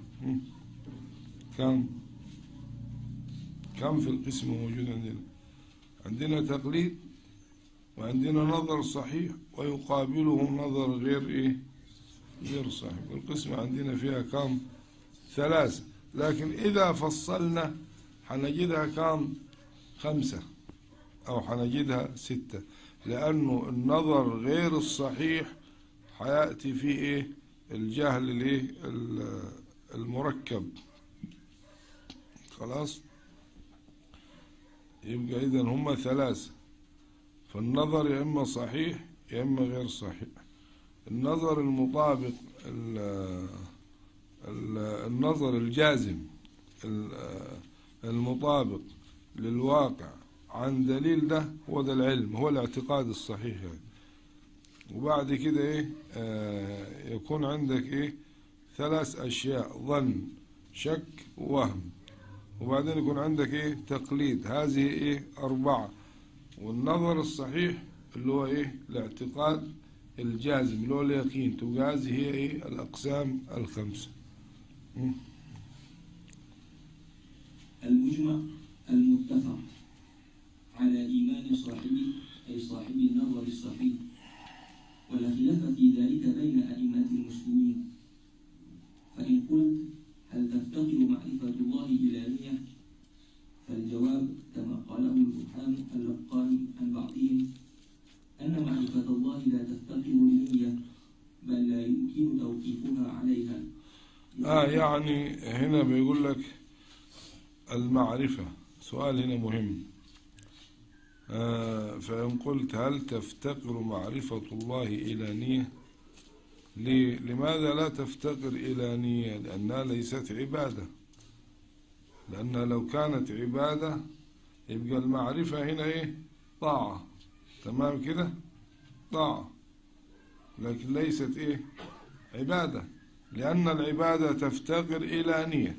كم في القسمة موجود عندنا؟ عندنا تقليد، وعندنا نظر صحيح، ويقابله نظر غير إيه؟ غير صحيح. القسمة عندنا فيها كم؟ 3. لكن إذا فصلنا حنجدها كم؟ 5 أو حنجدها 6، لأنه النظر غير الصحيح حيأتي فيه إيه؟ الجهل الإيه؟ المركب. خلاص؟ يبقى إذن هم 3. فالنظر يا إما صحيح يا إما غير صحيح. النظر المطابق النظر الجازم المطابق للواقع عن دليل، ده هو ده العلم، هو الاعتقاد الصحيح يعني. وبعد كده إيه يكون عندك إيه 3 أشياء: ظن، شك، وهم. وبعدين يكون عندك إيه تقليد. هذه إيه 4. والنظر الصحيح اللي هو إيه الاعتقاد الجازم اللي هو اليقين. تبقى هذه هي إيه الأقسام 5. المجمع المتفق على إيمان صاحبه أي صاحب النظر الصحيح، ولا خلاف في ذلك بين أئمة المسلمين. فإن قلت هل تفتقر معرفة الله إلى نية؟ فالجواب كما قاله البرهان اللقاني عن بعضهم أن معرفة الله لا تفتقر لنية، بل لا يمكن توقيفها عليها. يعني هنا بيقول لك المعرفة، سؤال هنا مهم. فإن قلت هل تفتقر معرفة الله إلى نية؟ لماذا لا تفتقر إلى نية؟ لأنها ليست عبادة. لأنها لو كانت عبادة يبقى المعرفة هنا إيه طاعة. تمام كده؟ طاعة، لكن ليست إيه عبادة، لأن العبادة تفتقر إلى نية.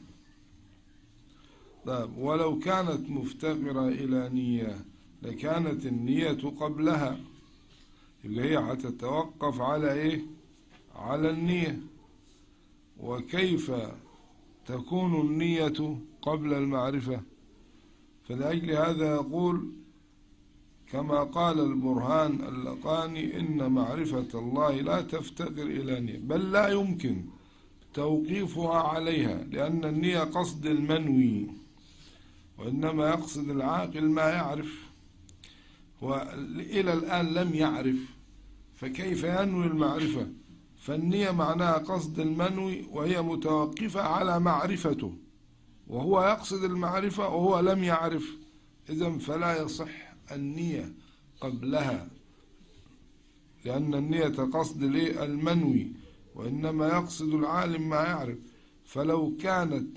طيب ولو كانت مفتقرة إلى نية لكانت النية قبلها، يبقى هي هتتوقف على إيه؟ على النية. وكيف تكون النية قبل المعرفة؟ فلأجل هذا يقول كما قال البرهان اللقاني إن معرفة الله لا تفتقر إلى نية، بل لا يمكن توقيفها عليها، لأن النية قصد المنوي، وإنما يقصد العاقل ما يعرف، وإلى الآن لم يعرف، فكيف ينوي المعرفة؟ فالنية معناها قصد المنوي وهي متوقفة على معرفته، وهو يقصد المعرفة وهو لم يعرف، إذن فلا يصح النية قبلها، لأن النية قصد المنوي، وإنما يقصد العالم ما يعرف. فلو كانت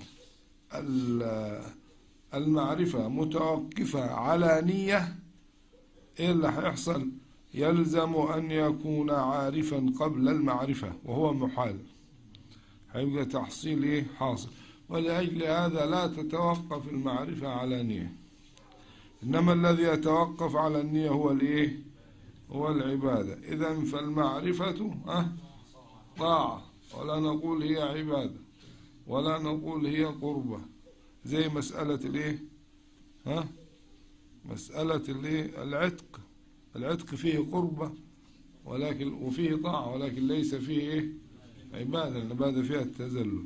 المعرفة متوقفة على نية، إيه اللي هيحصل؟ يلزم أن يكون عارفا قبل المعرفة، وهو محال، هيبقى تحصيل إيه؟ حاصل. ولأجل هذا لا تتوقف المعرفة على نية، إنما الذي يتوقف على النية هو الإيه؟ هو العبادة. إذن فالمعرفة طاعة، ولا نقول هي عبادة، ولا نقول هي قربة، زي مسألة الإيه؟ مسألة الإيه؟ العتق فيه قربة ولكن وفيه طاعة، ولكن ليس فيه إيه؟ عبادة. العبادة فيها التذلل.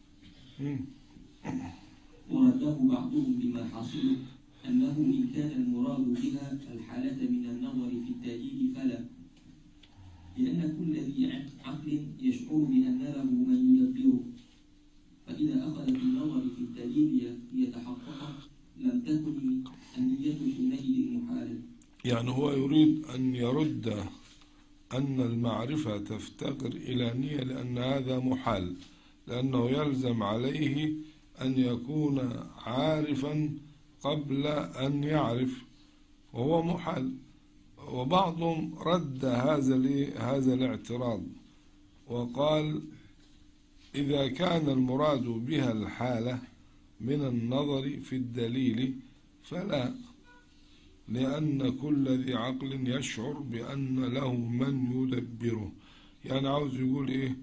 ورده بعضهم بما حصله أنه إن كان المراد بها الحالة من النظر في الدليل فلا، لأن كل ذي عقل يشعر بأن له من يدبره، فإذا أخذ في النظر في الدليل ليتحقق لم تكن النية حينئذ محالة. يعني هو يريد أن يرد أن المعرفة تفتقر إلى نية، لأن هذا محال، لأنه يلزم عليه أن يكون عارفا قبل أن يعرف، وهو محال. وبعضهم رد هذا الاعتراض وقال إذا كان المراد بها الحالة من النظر في الدليل فلا، لأن كل ذي عقل يشعر بأن له من يدبره. يعني عاوز يقول إيه؟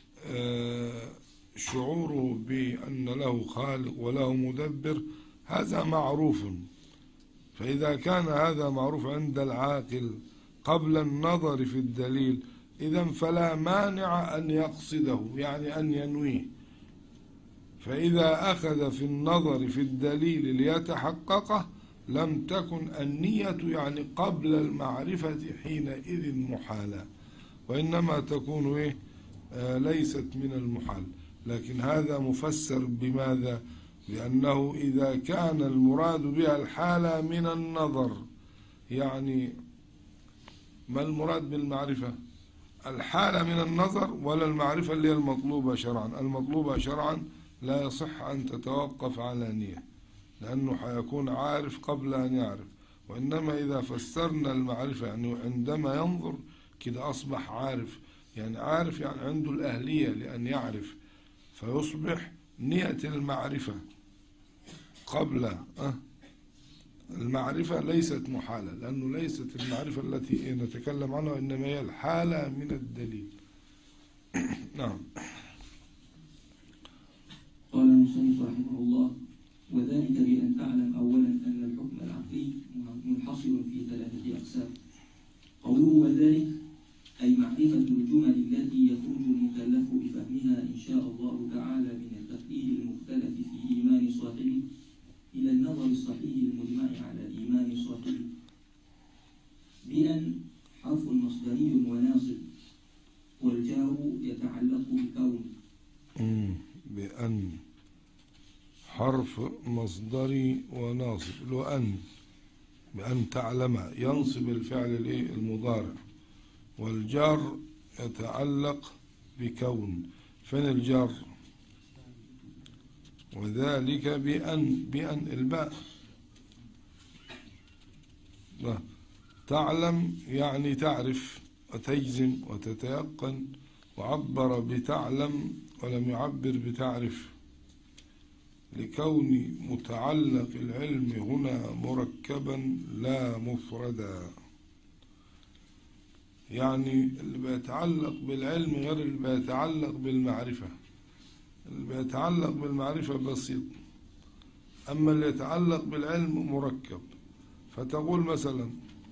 شعوره بأن له خالق وله مدبر هذا معروف، فإذا كان هذا معروف عند العاقل قبل النظر في الدليل، إذن فلا مانع أن يقصده، يعني أن ينويه. فإذا أخذ في النظر في الدليل ليتحققه لم تكن النية يعني قبل المعرفة حينئذ محالة، وإنما تكون إيه؟ ليست من المحال. لكن هذا مفسر بماذا؟ لأنه إذا كان المراد بها الحالة من النظر، يعني ما المراد بالمعرفة؟ الحالة من النظر ولا المعرفة اللي هي المطلوبة شرعا؟ المطلوبة شرعا لا يصح أن تتوقف على نية، لأنه حيكون عارف قبل أن يعرف. وإنما إذا فسرنا المعرفة يعني عندما ينظر كده أصبح عارف، يعني عارف يعني عنده الأهلية لأن يعرف، فيصبح نية المعرفة قبل المعرفة ليست محالة، لأنه ليست المعرفة التي نتكلم عنها، إنما هي الحالة من الدليل. نعم. قال المصنف رحمه الله: وذلك بأن تعلم أولا أن الحكم العقلي منحصر في ثلاثة أقسام. قوله وذلك أي معرفة الجمل التي يخرج المكلف بفهمها إن شاء الله تعالى من التقليد المختلف في إيمان صاحبه إلى النظر الصحيح المجمع على إيمان صاحبه. بأن حرف مصدري وناصب، والجار يتعلق بكون. بأن حرف مصدري وناصب، لو أن بأن تعلم ينصب الفعل المضارع، والجار يتعلق بكون. فين الجار؟ وذلك بأن الباء. تعلم يعني تعرف وتجزم وتتيقن، وعبر بتعلم ولم يعبر بتعرف، لكون متعلق العلم هنا مركبا لا مفردا. يعني اللي بيتعلق بالعلم غير اللي بيتعلق بالمعرفة. اللي بيتعلق بالمعرفة بسيط، أما اللي يتعلق بالعلم مركب. فتقول مثلا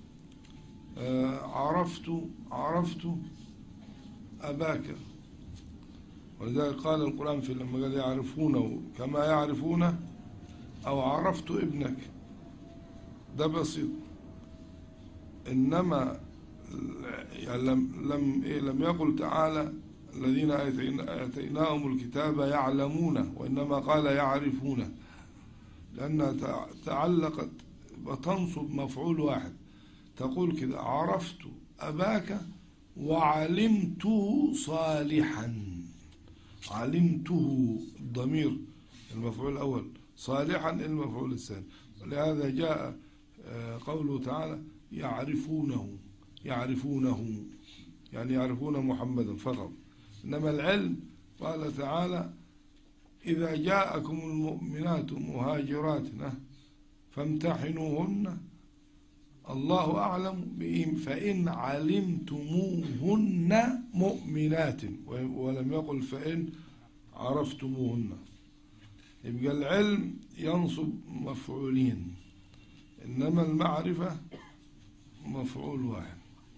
عرفت أباك، ولذلك قال القرآن في لما قال يعرفونه كما يعرفون، أو عرفت ابنك، ده بسيط. إنما يعني لم يقل تعالى الذين آتيناهم الكتاب يعلمونه، وإنما قال يعرفونه، لأنها تعلقت وتنصب مفعول واحد. تقول كده: عرفت أباك وعلمته صالحا. علمته الضمير المفعول الأول، صالحا المفعول الثاني. ولهذا جاء قوله تعالى: يعرفونه. يعرفونه يعني يعرفون محمدا فقط. إنما العلم قال تعالى: إذا جاءكم المؤمنات مهاجرات فامتحنوهن الله أعلم بهم فإن علمتموهن مؤمنات، ولم يقل فإن عرفتموهن. يبقى العلم ينصب مفعولين، إنما المعرفة مفعول واحد.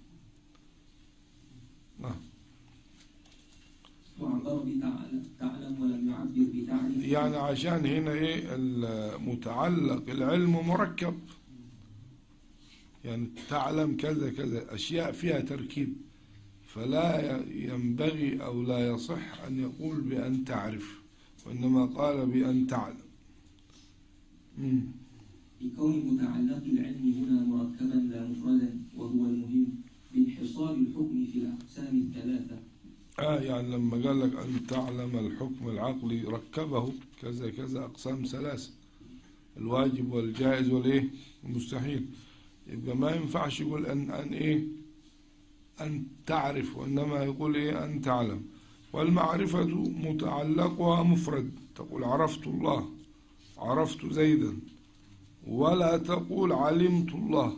وعبر بتعلم ولم يعبر بتعرف، يعني عشان هنا المتعلق العلم مركب، يعني تعلم كذا كذا، أشياء فيها تركيب، فلا ينبغي أو لا يصح أن يقول بأن تعرف، وإنما قال بأن تعلم. لكون متعلق العلم هنا مركبا لا مفردا، وهو المهم بانحصار الحكم في الأقسام الثلاثة. يعني لما قال لك أن تعلم الحكم العقلي ركبه كذا كذا أقسام ثلاثة: الواجب والجائز والإيه المستحيل. يبقى ما ينفعش يقول أن تعرف، وإنما يقول أن تعلم. والمعرفة متعلقها مفرد، تقول عرفت الله، عرفت زيدا، ولا تقول علمت الله،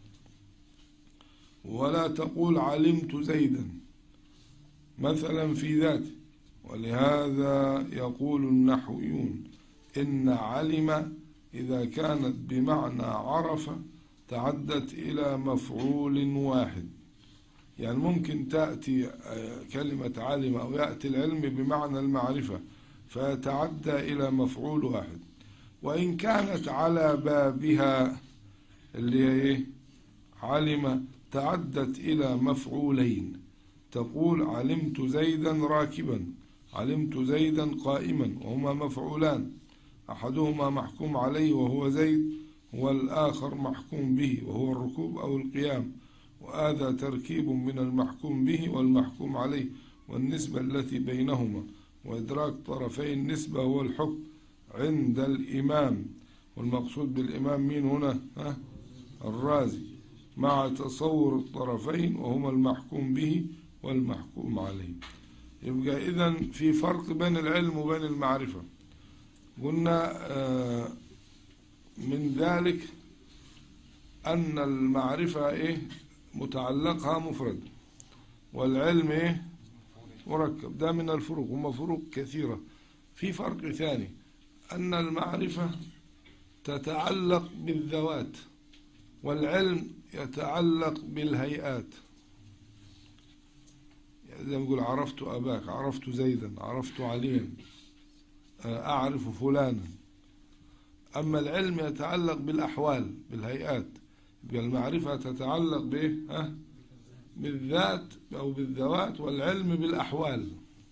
ولا تقول علمت زيدا مثلا في ذاته. ولهذا يقول النحويون: إن علم إذا كانت بمعنى عرف تعدت إلى مفعول واحد. يعني ممكن تأتي كلمة علم أو يأتي العلم بمعنى المعرفة فيتعدى إلى مفعول واحد. وإن كانت على بابها اللي هي علم تعدت إلى مفعولين، تقول علمت زيدا راكبا، علمت زيدا قائما، وهما مفعولان، أحدهما محكوم عليه وهو زيد، والآخر محكوم به وهو الركوب أو القيام، وهذا تركيب من المحكوم به والمحكوم عليه والنسبة التي بينهما، وإدراك طرفي النسبة هو الحكم عند الإمام. والمقصود بالإمام مين هنا؟ الرازي، مع تصور الطرفين وهما المحكوم به والمحكوم عليه. يبقى إذن في فرق بين العلم وبين المعرفة. قلنا من ذلك أن المعرفة متعلقها مفرد، والعلم مركب. ده من الفروق، هما فروق كثيرة. في فرق ثاني، أن المعرفة تتعلق بالذوات، والعلم يتعلق بالهيئات. زي ما يقول عرفت أباك، عرفت زيدا، عرفت عليا، أعرف فلانا. أما العلم يتعلق بالأحوال بالهيئات. المعرفة تتعلق بالذات أو بالذوات، والعلم بالأحوال.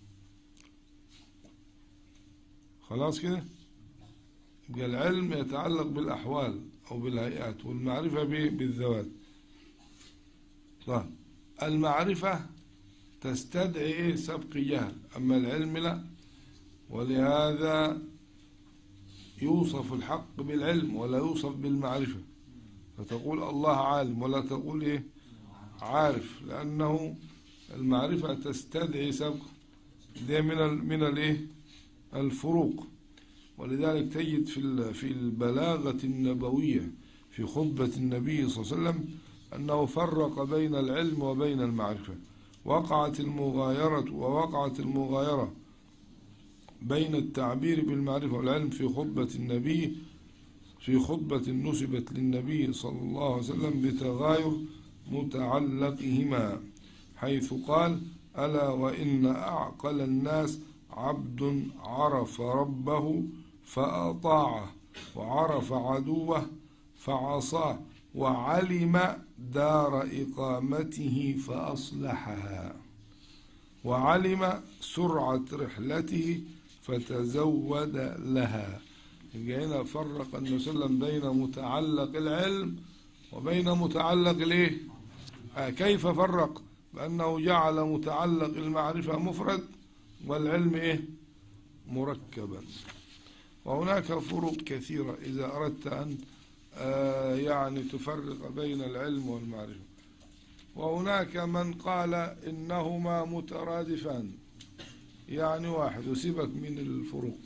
خلاص كده؟ العلم يتعلق بالأحوال أو بالهيئات، والمعرفة بالذوات. طيب، المعرفة تستدعي سبق جهل، أما العلم لا. ولهذا يوصف الحق بالعلم ولا يوصف بالمعرفة، فتقول الله عالم ولا تقول عارف، لأنه المعرفة تستدعي سبق. ده من الفروق. ولذلك تجد في البلاغة النبوية في خطبة النبي صلى الله عليه وسلم أنه فرق بين العلم وبين المعرفة. ووقعت المغايرة بين التعبير بالمعرفة والعلم في خطبة النبي، في خطبة نسبت للنبي صلى الله عليه وسلم بتغاير متعلقهما، حيث قال: ألا وإن أعقل الناس عبد عرف ربه فأطاعه، وعرف عدوه فعصاه، وعلم دار إقامته فأصلحها. وعلم سرعة رحلته فتزود لها. يبقى هنا فرق النبي صلى الله عليه وسلم بين متعلق العلم وبين متعلق الايه؟ كيف فرق؟ بأنه جعل متعلق المعرفة مفرد والعلم ايه؟ مركبا. وهناك فروق كثيرة إذا أردت أن يعني تفرق بين العلم والمعرفة. وهناك من قال إنهما مترادفان، يعني واحد، وسيبك من الفروق.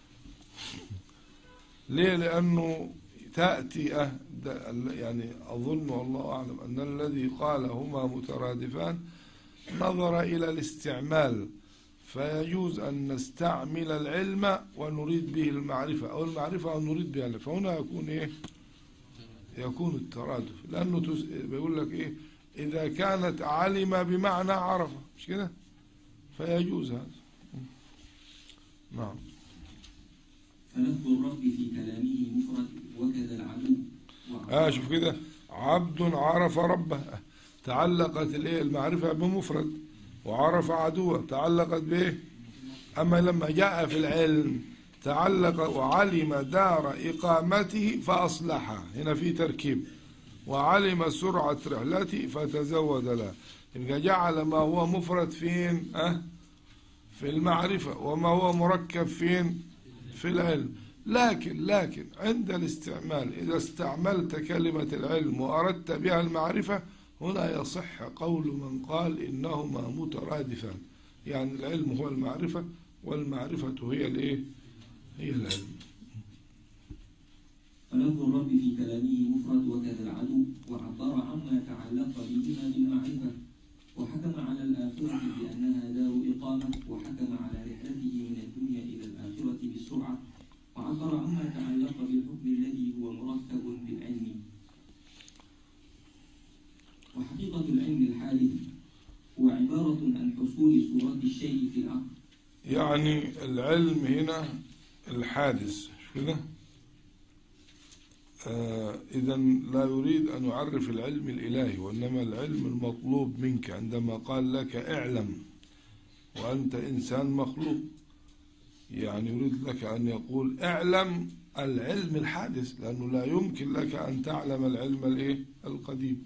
ليه؟ لأنه تأتي يعني أظن والله أعلم أن الذي قال هما مترادفان نظر إلى الاستعمال، فيجوز أن نستعمل العلم ونريد به المعرفة، أو المعرفة ونريد بها العلم، فهنا يكون إيه؟ يكون الترادف، لأنه بيقول لك إيه؟ إذا كانت علم بمعنى عرف، مش كده؟ فيجوز هذا. نعم. فلفظ الرب في كلامه مفرد وكذا العدو. شوف كده، عبد عرف ربه، تعلقت الايه؟ المعرفة بمفرد. وعرف عدوه تعلقت بايه؟ أما لما جاء في العلم تعلق وعلم دار إقامته فأصلحها، هنا في تركيب. وعلم سرعة رحلته فتزود لها. يبقى جعل ما هو مفرد فين؟ في المعرفة، وما هو مركب فين؟ في العلم. لكن عند الاستعمال إذا استعملت كلمة العلم وأردت بها المعرفة، هنا يصح قول من قال إنهما مترادفان، يعني العلم هو المعرفة والمعرفة هي الايه؟ هي العلم. فلفظ الرب في كلامه مفرد وكذا العدو، وعبر عما تعلق بهما بالمعرفة، وحكم على الآخرة بأنها دار إقامة، وحكم على رحلته من الدنيا إلى الآخرة بالسرعة، وعبر عما تعلق بالحكم الذي هو مركب بالعلم. وحقيقة العلم الحادث هو عبارة عن حصول صورات الشيء في العقل. يعني العلم هنا الحادث كده. إذا لا يريد أن يعرف العلم الإلهي، وإنما العلم المطلوب منك عندما قال لك اعلم وأنت إنسان مخلوق، يعني يريد لك أن يقول اعلم العلم الحادث، لأنه لا يمكن لك أن تعلم العلم الايه؟ القديم.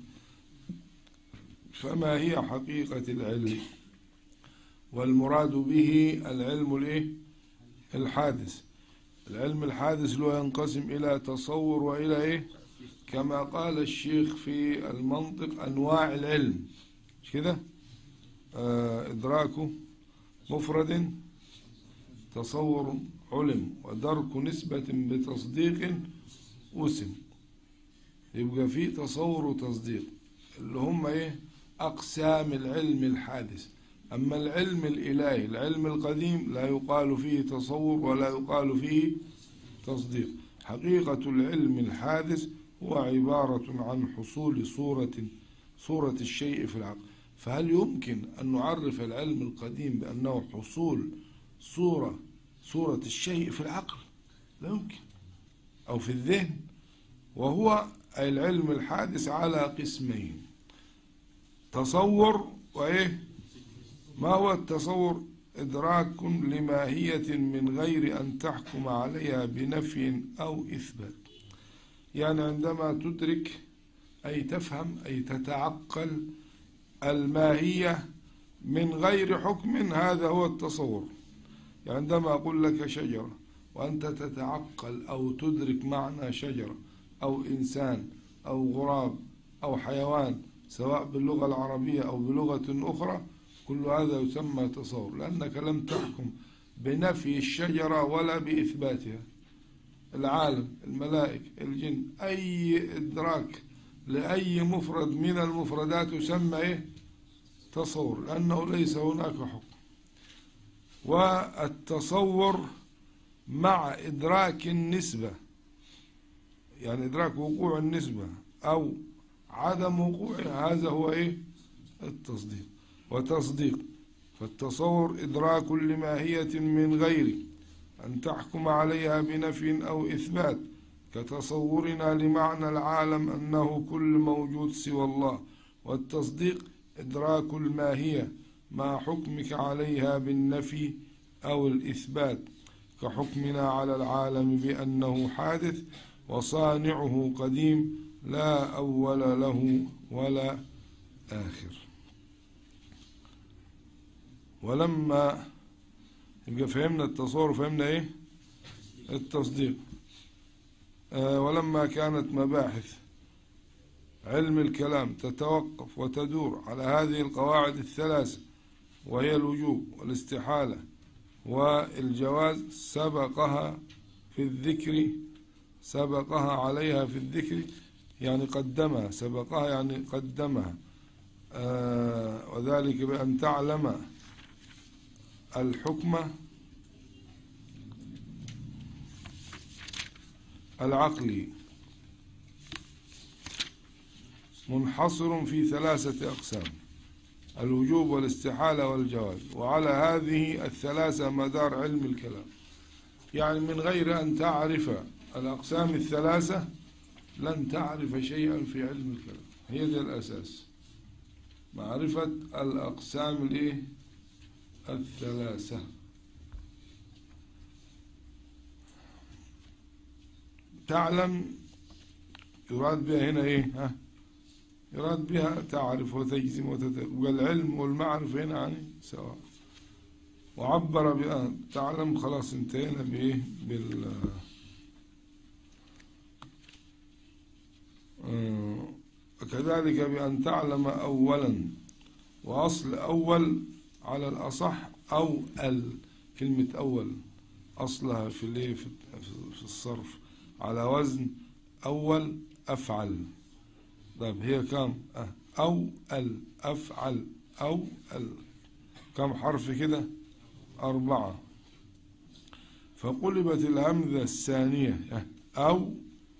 فما هي حقيقة العلم؟ والمراد به العلم الايه؟ الحادث. العلم الحادث له ينقسم إلى تصور وإلى إيه؟ كما قال الشيخ في المنطق أنواع العلم، مش كده؟ إدراك مفرد، تصور علم، ودرك نسبة بتصديق وسم. يبقى في تصور وتصديق اللي هم إيه؟ أقسام العلم الحادث. أما العلم الإلهي العلم القديم لا يقال فيه تصور ولا يقال فيه تصديق. حقيقة العلم الحادث هو عبارة عن حصول صورة الشيء في العقل. فهل يمكن أن نعرف العلم القديم بأنه حصول صورة الشيء في العقل؟ لا يمكن، أو في الذهن. وهو العلم الحادث على قسمين: تصور وإيه؟ ما هو التصور؟ إدراك لماهية من غير أن تحكم عليها بنفي أو إثبات. يعني عندما تدرك أي تفهم أي تتعقل الماهية من غير حكم، هذا هو التصور. يعني عندما أقول لك شجرة وأنت تتعقل أو تدرك معنى شجرة أو إنسان أو غراب أو حيوان، سواء باللغة العربية أو بلغة أخرى، كل هذا يسمى تصور، لأنك لم تحكم بنفي الشجرة ولا بإثباتها. العالم، الملائكة، الجن، أي إدراك لأي مفرد من المفردات يسمى إيه؟ تصور، لأنه ليس هناك حكم. والتصور مع إدراك النسبة، يعني إدراك وقوع النسبة أو عدم وقوعها، هذا هو إيه؟ التصديق. وتصديق، فالتصور إدراك لماهية من غير أن تحكم عليها بنفي أو إثبات، كتصورنا لمعنى العالم أنه كل موجود سوى الله. والتصديق إدراك الماهية مع حكمك عليها بالنفي أو الإثبات، كحكمنا على العالم بأنه حادث وصانعه قديم لا أول له ولا آخر. ولما يبقى فهمنا التصور وفهمنا إيه التصديق. ولما كانت مباحث علم الكلام تتوقف وتدور على هذه القواعد الثلاثة، وهي الوجوب والاستحالة والجواز، سبقها عليها في الذكر، يعني قدمها، سبقها يعني قدمها، وذلك بأن تعلم الحكم العقلي منحصر في 3 أقسام: الوجوب والاستحالة والجواز، وعلى هذه الثلاثة مدار علم الكلام. يعني من غير أن تعرف الأقسام ال3 لن تعرف شيئا في علم الكلام. هي دي الأساس، معرفة الأقسام ال3. تعلم يراد بها هنا يراد بها تعرف وتجزم والعلم والمعرفة هنا يعني سواء. وعبر بأن تعلم، خلاص انتهينا وكذلك بأن تعلم أولا، وأصل أول على الأصح أو كلمة أول أصلها في الصرف على وزن أول أفعل. طيب هي كم؟ أو أفعل أو كم حرف كده؟ 4. فقلبت الهمزة الثانية أو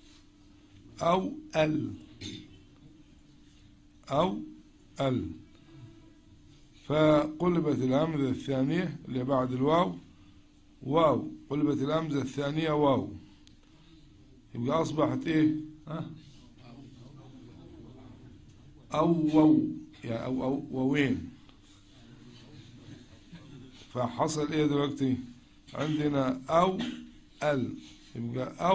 فقلبت الهمزة الثانية اللي بعد الواو واو، قلبت الهمزة الثانية واو، يبقى أصبحت إيه؟ أو واو يعني أو ووين. فحصل إيه دلوقتي؟ عندنا أو يبقى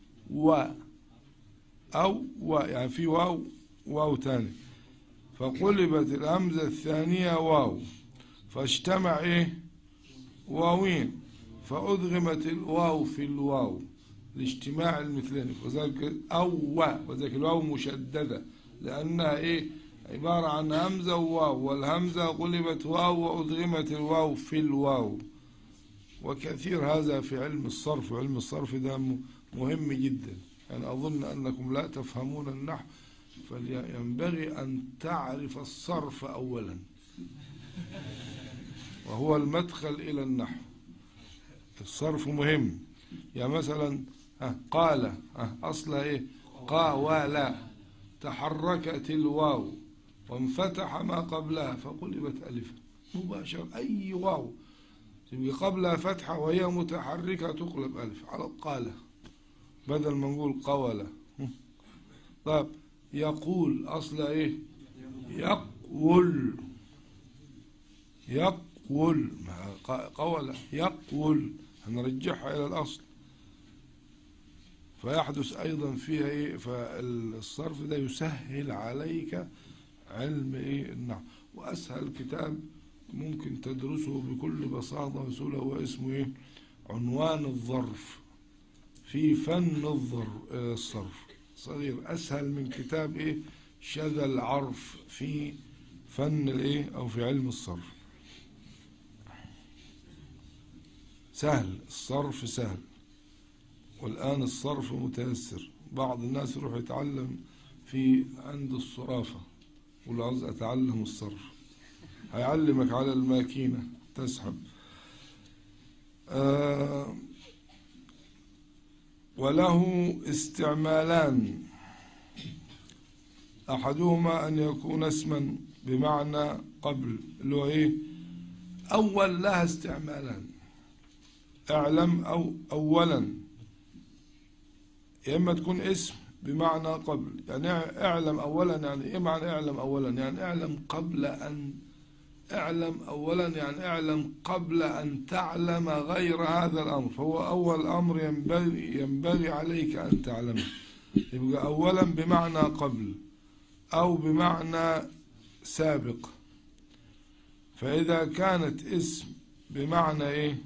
أو يعني في واو تاني، فقلبت الهمزة الثانية واو، فاجتمع إيه؟ واوين، فأدغمت الواو في الواو لاجتماع المثلين، وذلك الواو مشددة لأنها إيه؟ عبارة عن همزة وواو، والهمزة قلبت واو وأدغمت الواو في الواو. وكثير هذا في علم الصرف، وعلم الصرف ده مهم جدا. يعني أظن أنكم لا تفهمون النحو، فينبغي أن تعرف الصرف أولا، وهو المدخل إلى النحو. الصرف مهم. يعني مثلا قال أصلها إيه؟ قاولا، تحركت الواو وانفتح ما قبلها فقلبت ألفا مباشرة. أي واو تبقى قبلها فتحة وهي متحركة تقلب ألف على قالة، بدل ما نقول قولة. طيب يقول أصلها إيه؟ يقول قولة يقول، هنرجعها إلى الأصل. فيحدث أيضا فيها إيه؟ فالصرف ده يسهل عليك علم إيه؟ النحو. وأسهل كتاب ممكن تدرسه بكل بساطة وسهولة هو اسمه إيه؟ عنوان الظرف في فن الصرف. صغير، أسهل من كتاب إيه؟ شذا العرف في فن الإيه؟ أو في علم الصرف. سهل، الصرف سهل، والآن الصرف متيسر. بعض الناس يروح يتعلم عند الصرافة، يقول عاوز أتعلم الصرف، هيعلمك على الماكينة تسحب. وله استعمالان، أحدهما أن يكون اسما بمعنى قبل، اللي هو إيه؟ أول لها استعمالان، اعلم أو أولا، يا إما تكون اسم بمعنى قبل. يعني اعلم أولا، يعني إيه معنى اعلم أولا؟ يعني اعلم قبل أن اعلم أولا يعني اعلم قبل أن تعلم غير هذا الأمر، فهو أول أمر ينبغي عليك أن تعلمه. يبقى أولا بمعنى قبل أو بمعنى سابق. فإذا كانت اسم بمعنى إيه؟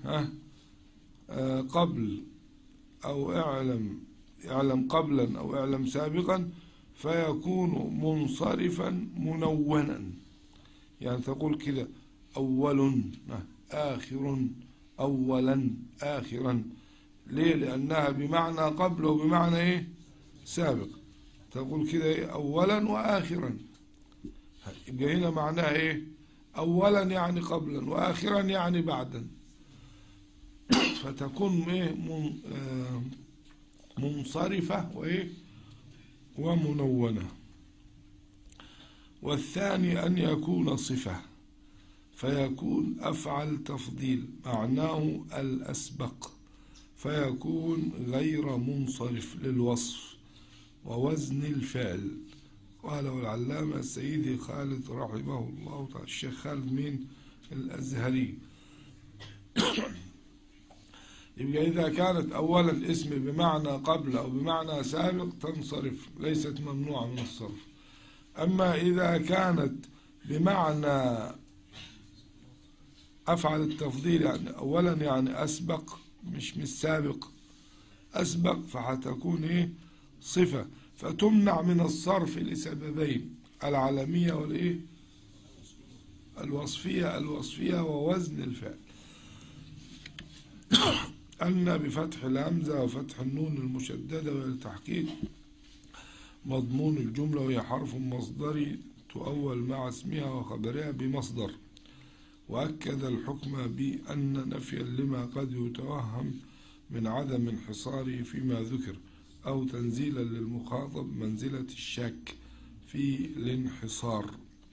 قبل أو اعلم قبلا أو اعلم سابقا، فيكون منصرفا منونا. يعني تقول كده أول آخر، أولا آخرا. ليه؟ لأنها بمعنى قبل وبمعنى إيه؟ سابق. تقول كده إيه؟ أولا وآخرا. يبقى هنا معناها إيه؟ أولا يعني قبلا، وآخرا يعني بعدا. فتكون إيه؟ منصرفة وإيه؟ ومنونة. والثاني أن يكون صفة، فيكون أفعل تفضيل معناه الأسبق، فيكون غير منصرف للوصف ووزن الفعل. قاله العلامة السيدي خالد رحمه الله تعالى، الشيخ خالد من الأزهري. يبقى إذا كانت أولا اسم بمعنى قبل أو بمعنى سابق تنصرف، ليست ممنوعة من الصرف. أما إذا كانت بمعنى أفعل التفضيل يعني أولا يعني أسبق، مش سابق، أسبق، فحتكون إيه؟ صفة، فتمنع من الصرف لسببين: العلمية والإيه؟ الوصفية ووزن الفعل. أن بفتح الهمزة وفتح النون المشددة والتحقيق مضمون الجملة، وهي حرف مصدري تؤول مع اسمها وخبرها بمصدر. وأكد الحكم بأن نفيا لما قد يتوهم من عدم انحصاره فيما ذكر، أو تنزيلا للمخاطب منزلة الشك في الانحصار،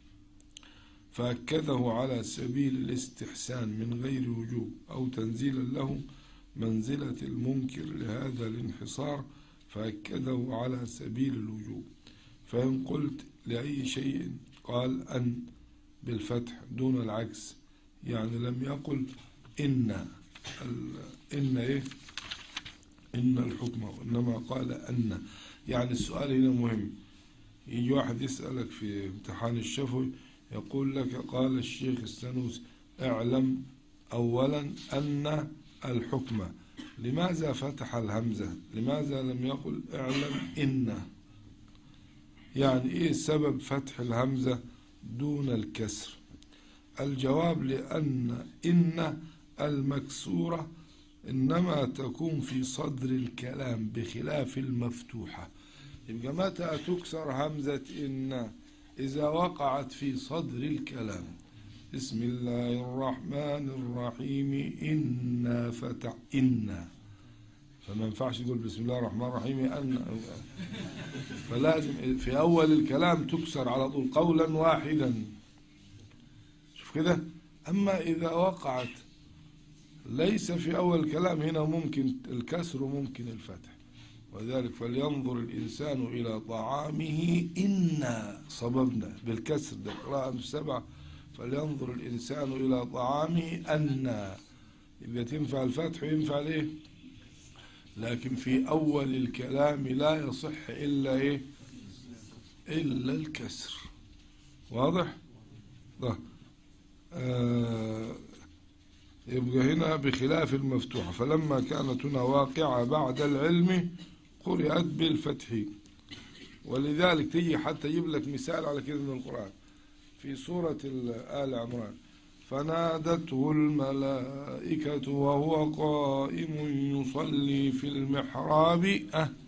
فأكده على سبيل الاستحسان من غير وجوب، أو تنزيلا له منزلة المنكر لهذا الانحصار فأكده على سبيل الوجوب. فإن قلت لأي شيء قال أن بالفتح دون العكس، يعني لم يقل إن إيه؟ إن الحكم، إنما قال أن. يعني السؤال هنا مهم. يجي واحد يسألك في امتحان الشفوي يقول لك قال الشيخ السنوسي اعلم أولا أن الحكم، لماذا فتح الهمزة؟ لماذا لم يقل اعلم إن؟ يعني إيه سبب فتح الهمزة دون الكسر؟ الجواب لأن إن المكسورة إنما تكون في صدر الكلام بخلاف المفتوحة. يبقى متى تكسر همزة إن؟ إذا وقعت في صدر الكلام. بسم الله الرحمن الرحيم إنا فتح إنا، فما ينفعش تقول بسم الله الرحمن الرحيم أن، فلازم في أول الكلام تكسر على طول قولا واحدا. شوف كده. أما إذا وقعت ليس في أول الكلام هنا ممكن الكسر وممكن الفتح. وذلك فلينظر الإنسان إلى طعامه إنا صببنا بالكسر، ده قراءة 7. فلينظر الإنسان إلى طعامه أنا، يبقى تنفع الفتح وينفع ليه، لكن في أول الكلام لا يصح إلا إيه؟ إلا الكسر. واضح؟ ده يبقى هنا بخلاف المفتوحة. فلما كانت هنا واقعة بعد العلم قرأت بالفتح. ولذلك تيجي حتى يجيب لك مثال على كده من القرآن في سورة آل عمران: فنادته الملائكة وهو قائم يصلي في المحراب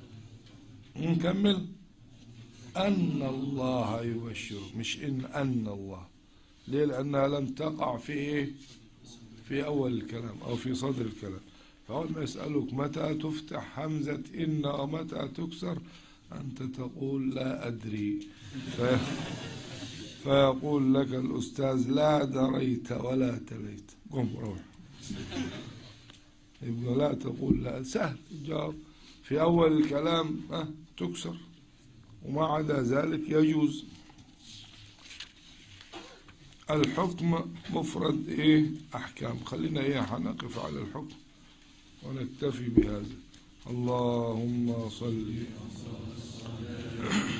نكمل أن الله يبشر، مش أن الله. ليه؟ لأنها لم تقع في إيه؟ في أول الكلام أو في صدر الكلام. فأول ما يسألك متى تفتح همزة إن ومتى تكسر، أنت تقول لا أدري، فيقول لك الأستاذ لا دريت ولا تليت، قم روح. يبقى لا تقول لا، سهل الجواب. في أول الكلام تكسر، وما عدا ذلك يجوز. الحكم مفرد إيه أحكام. خلينا إيه هنقف على الحكم ونكتفي بهذا. اللهم صل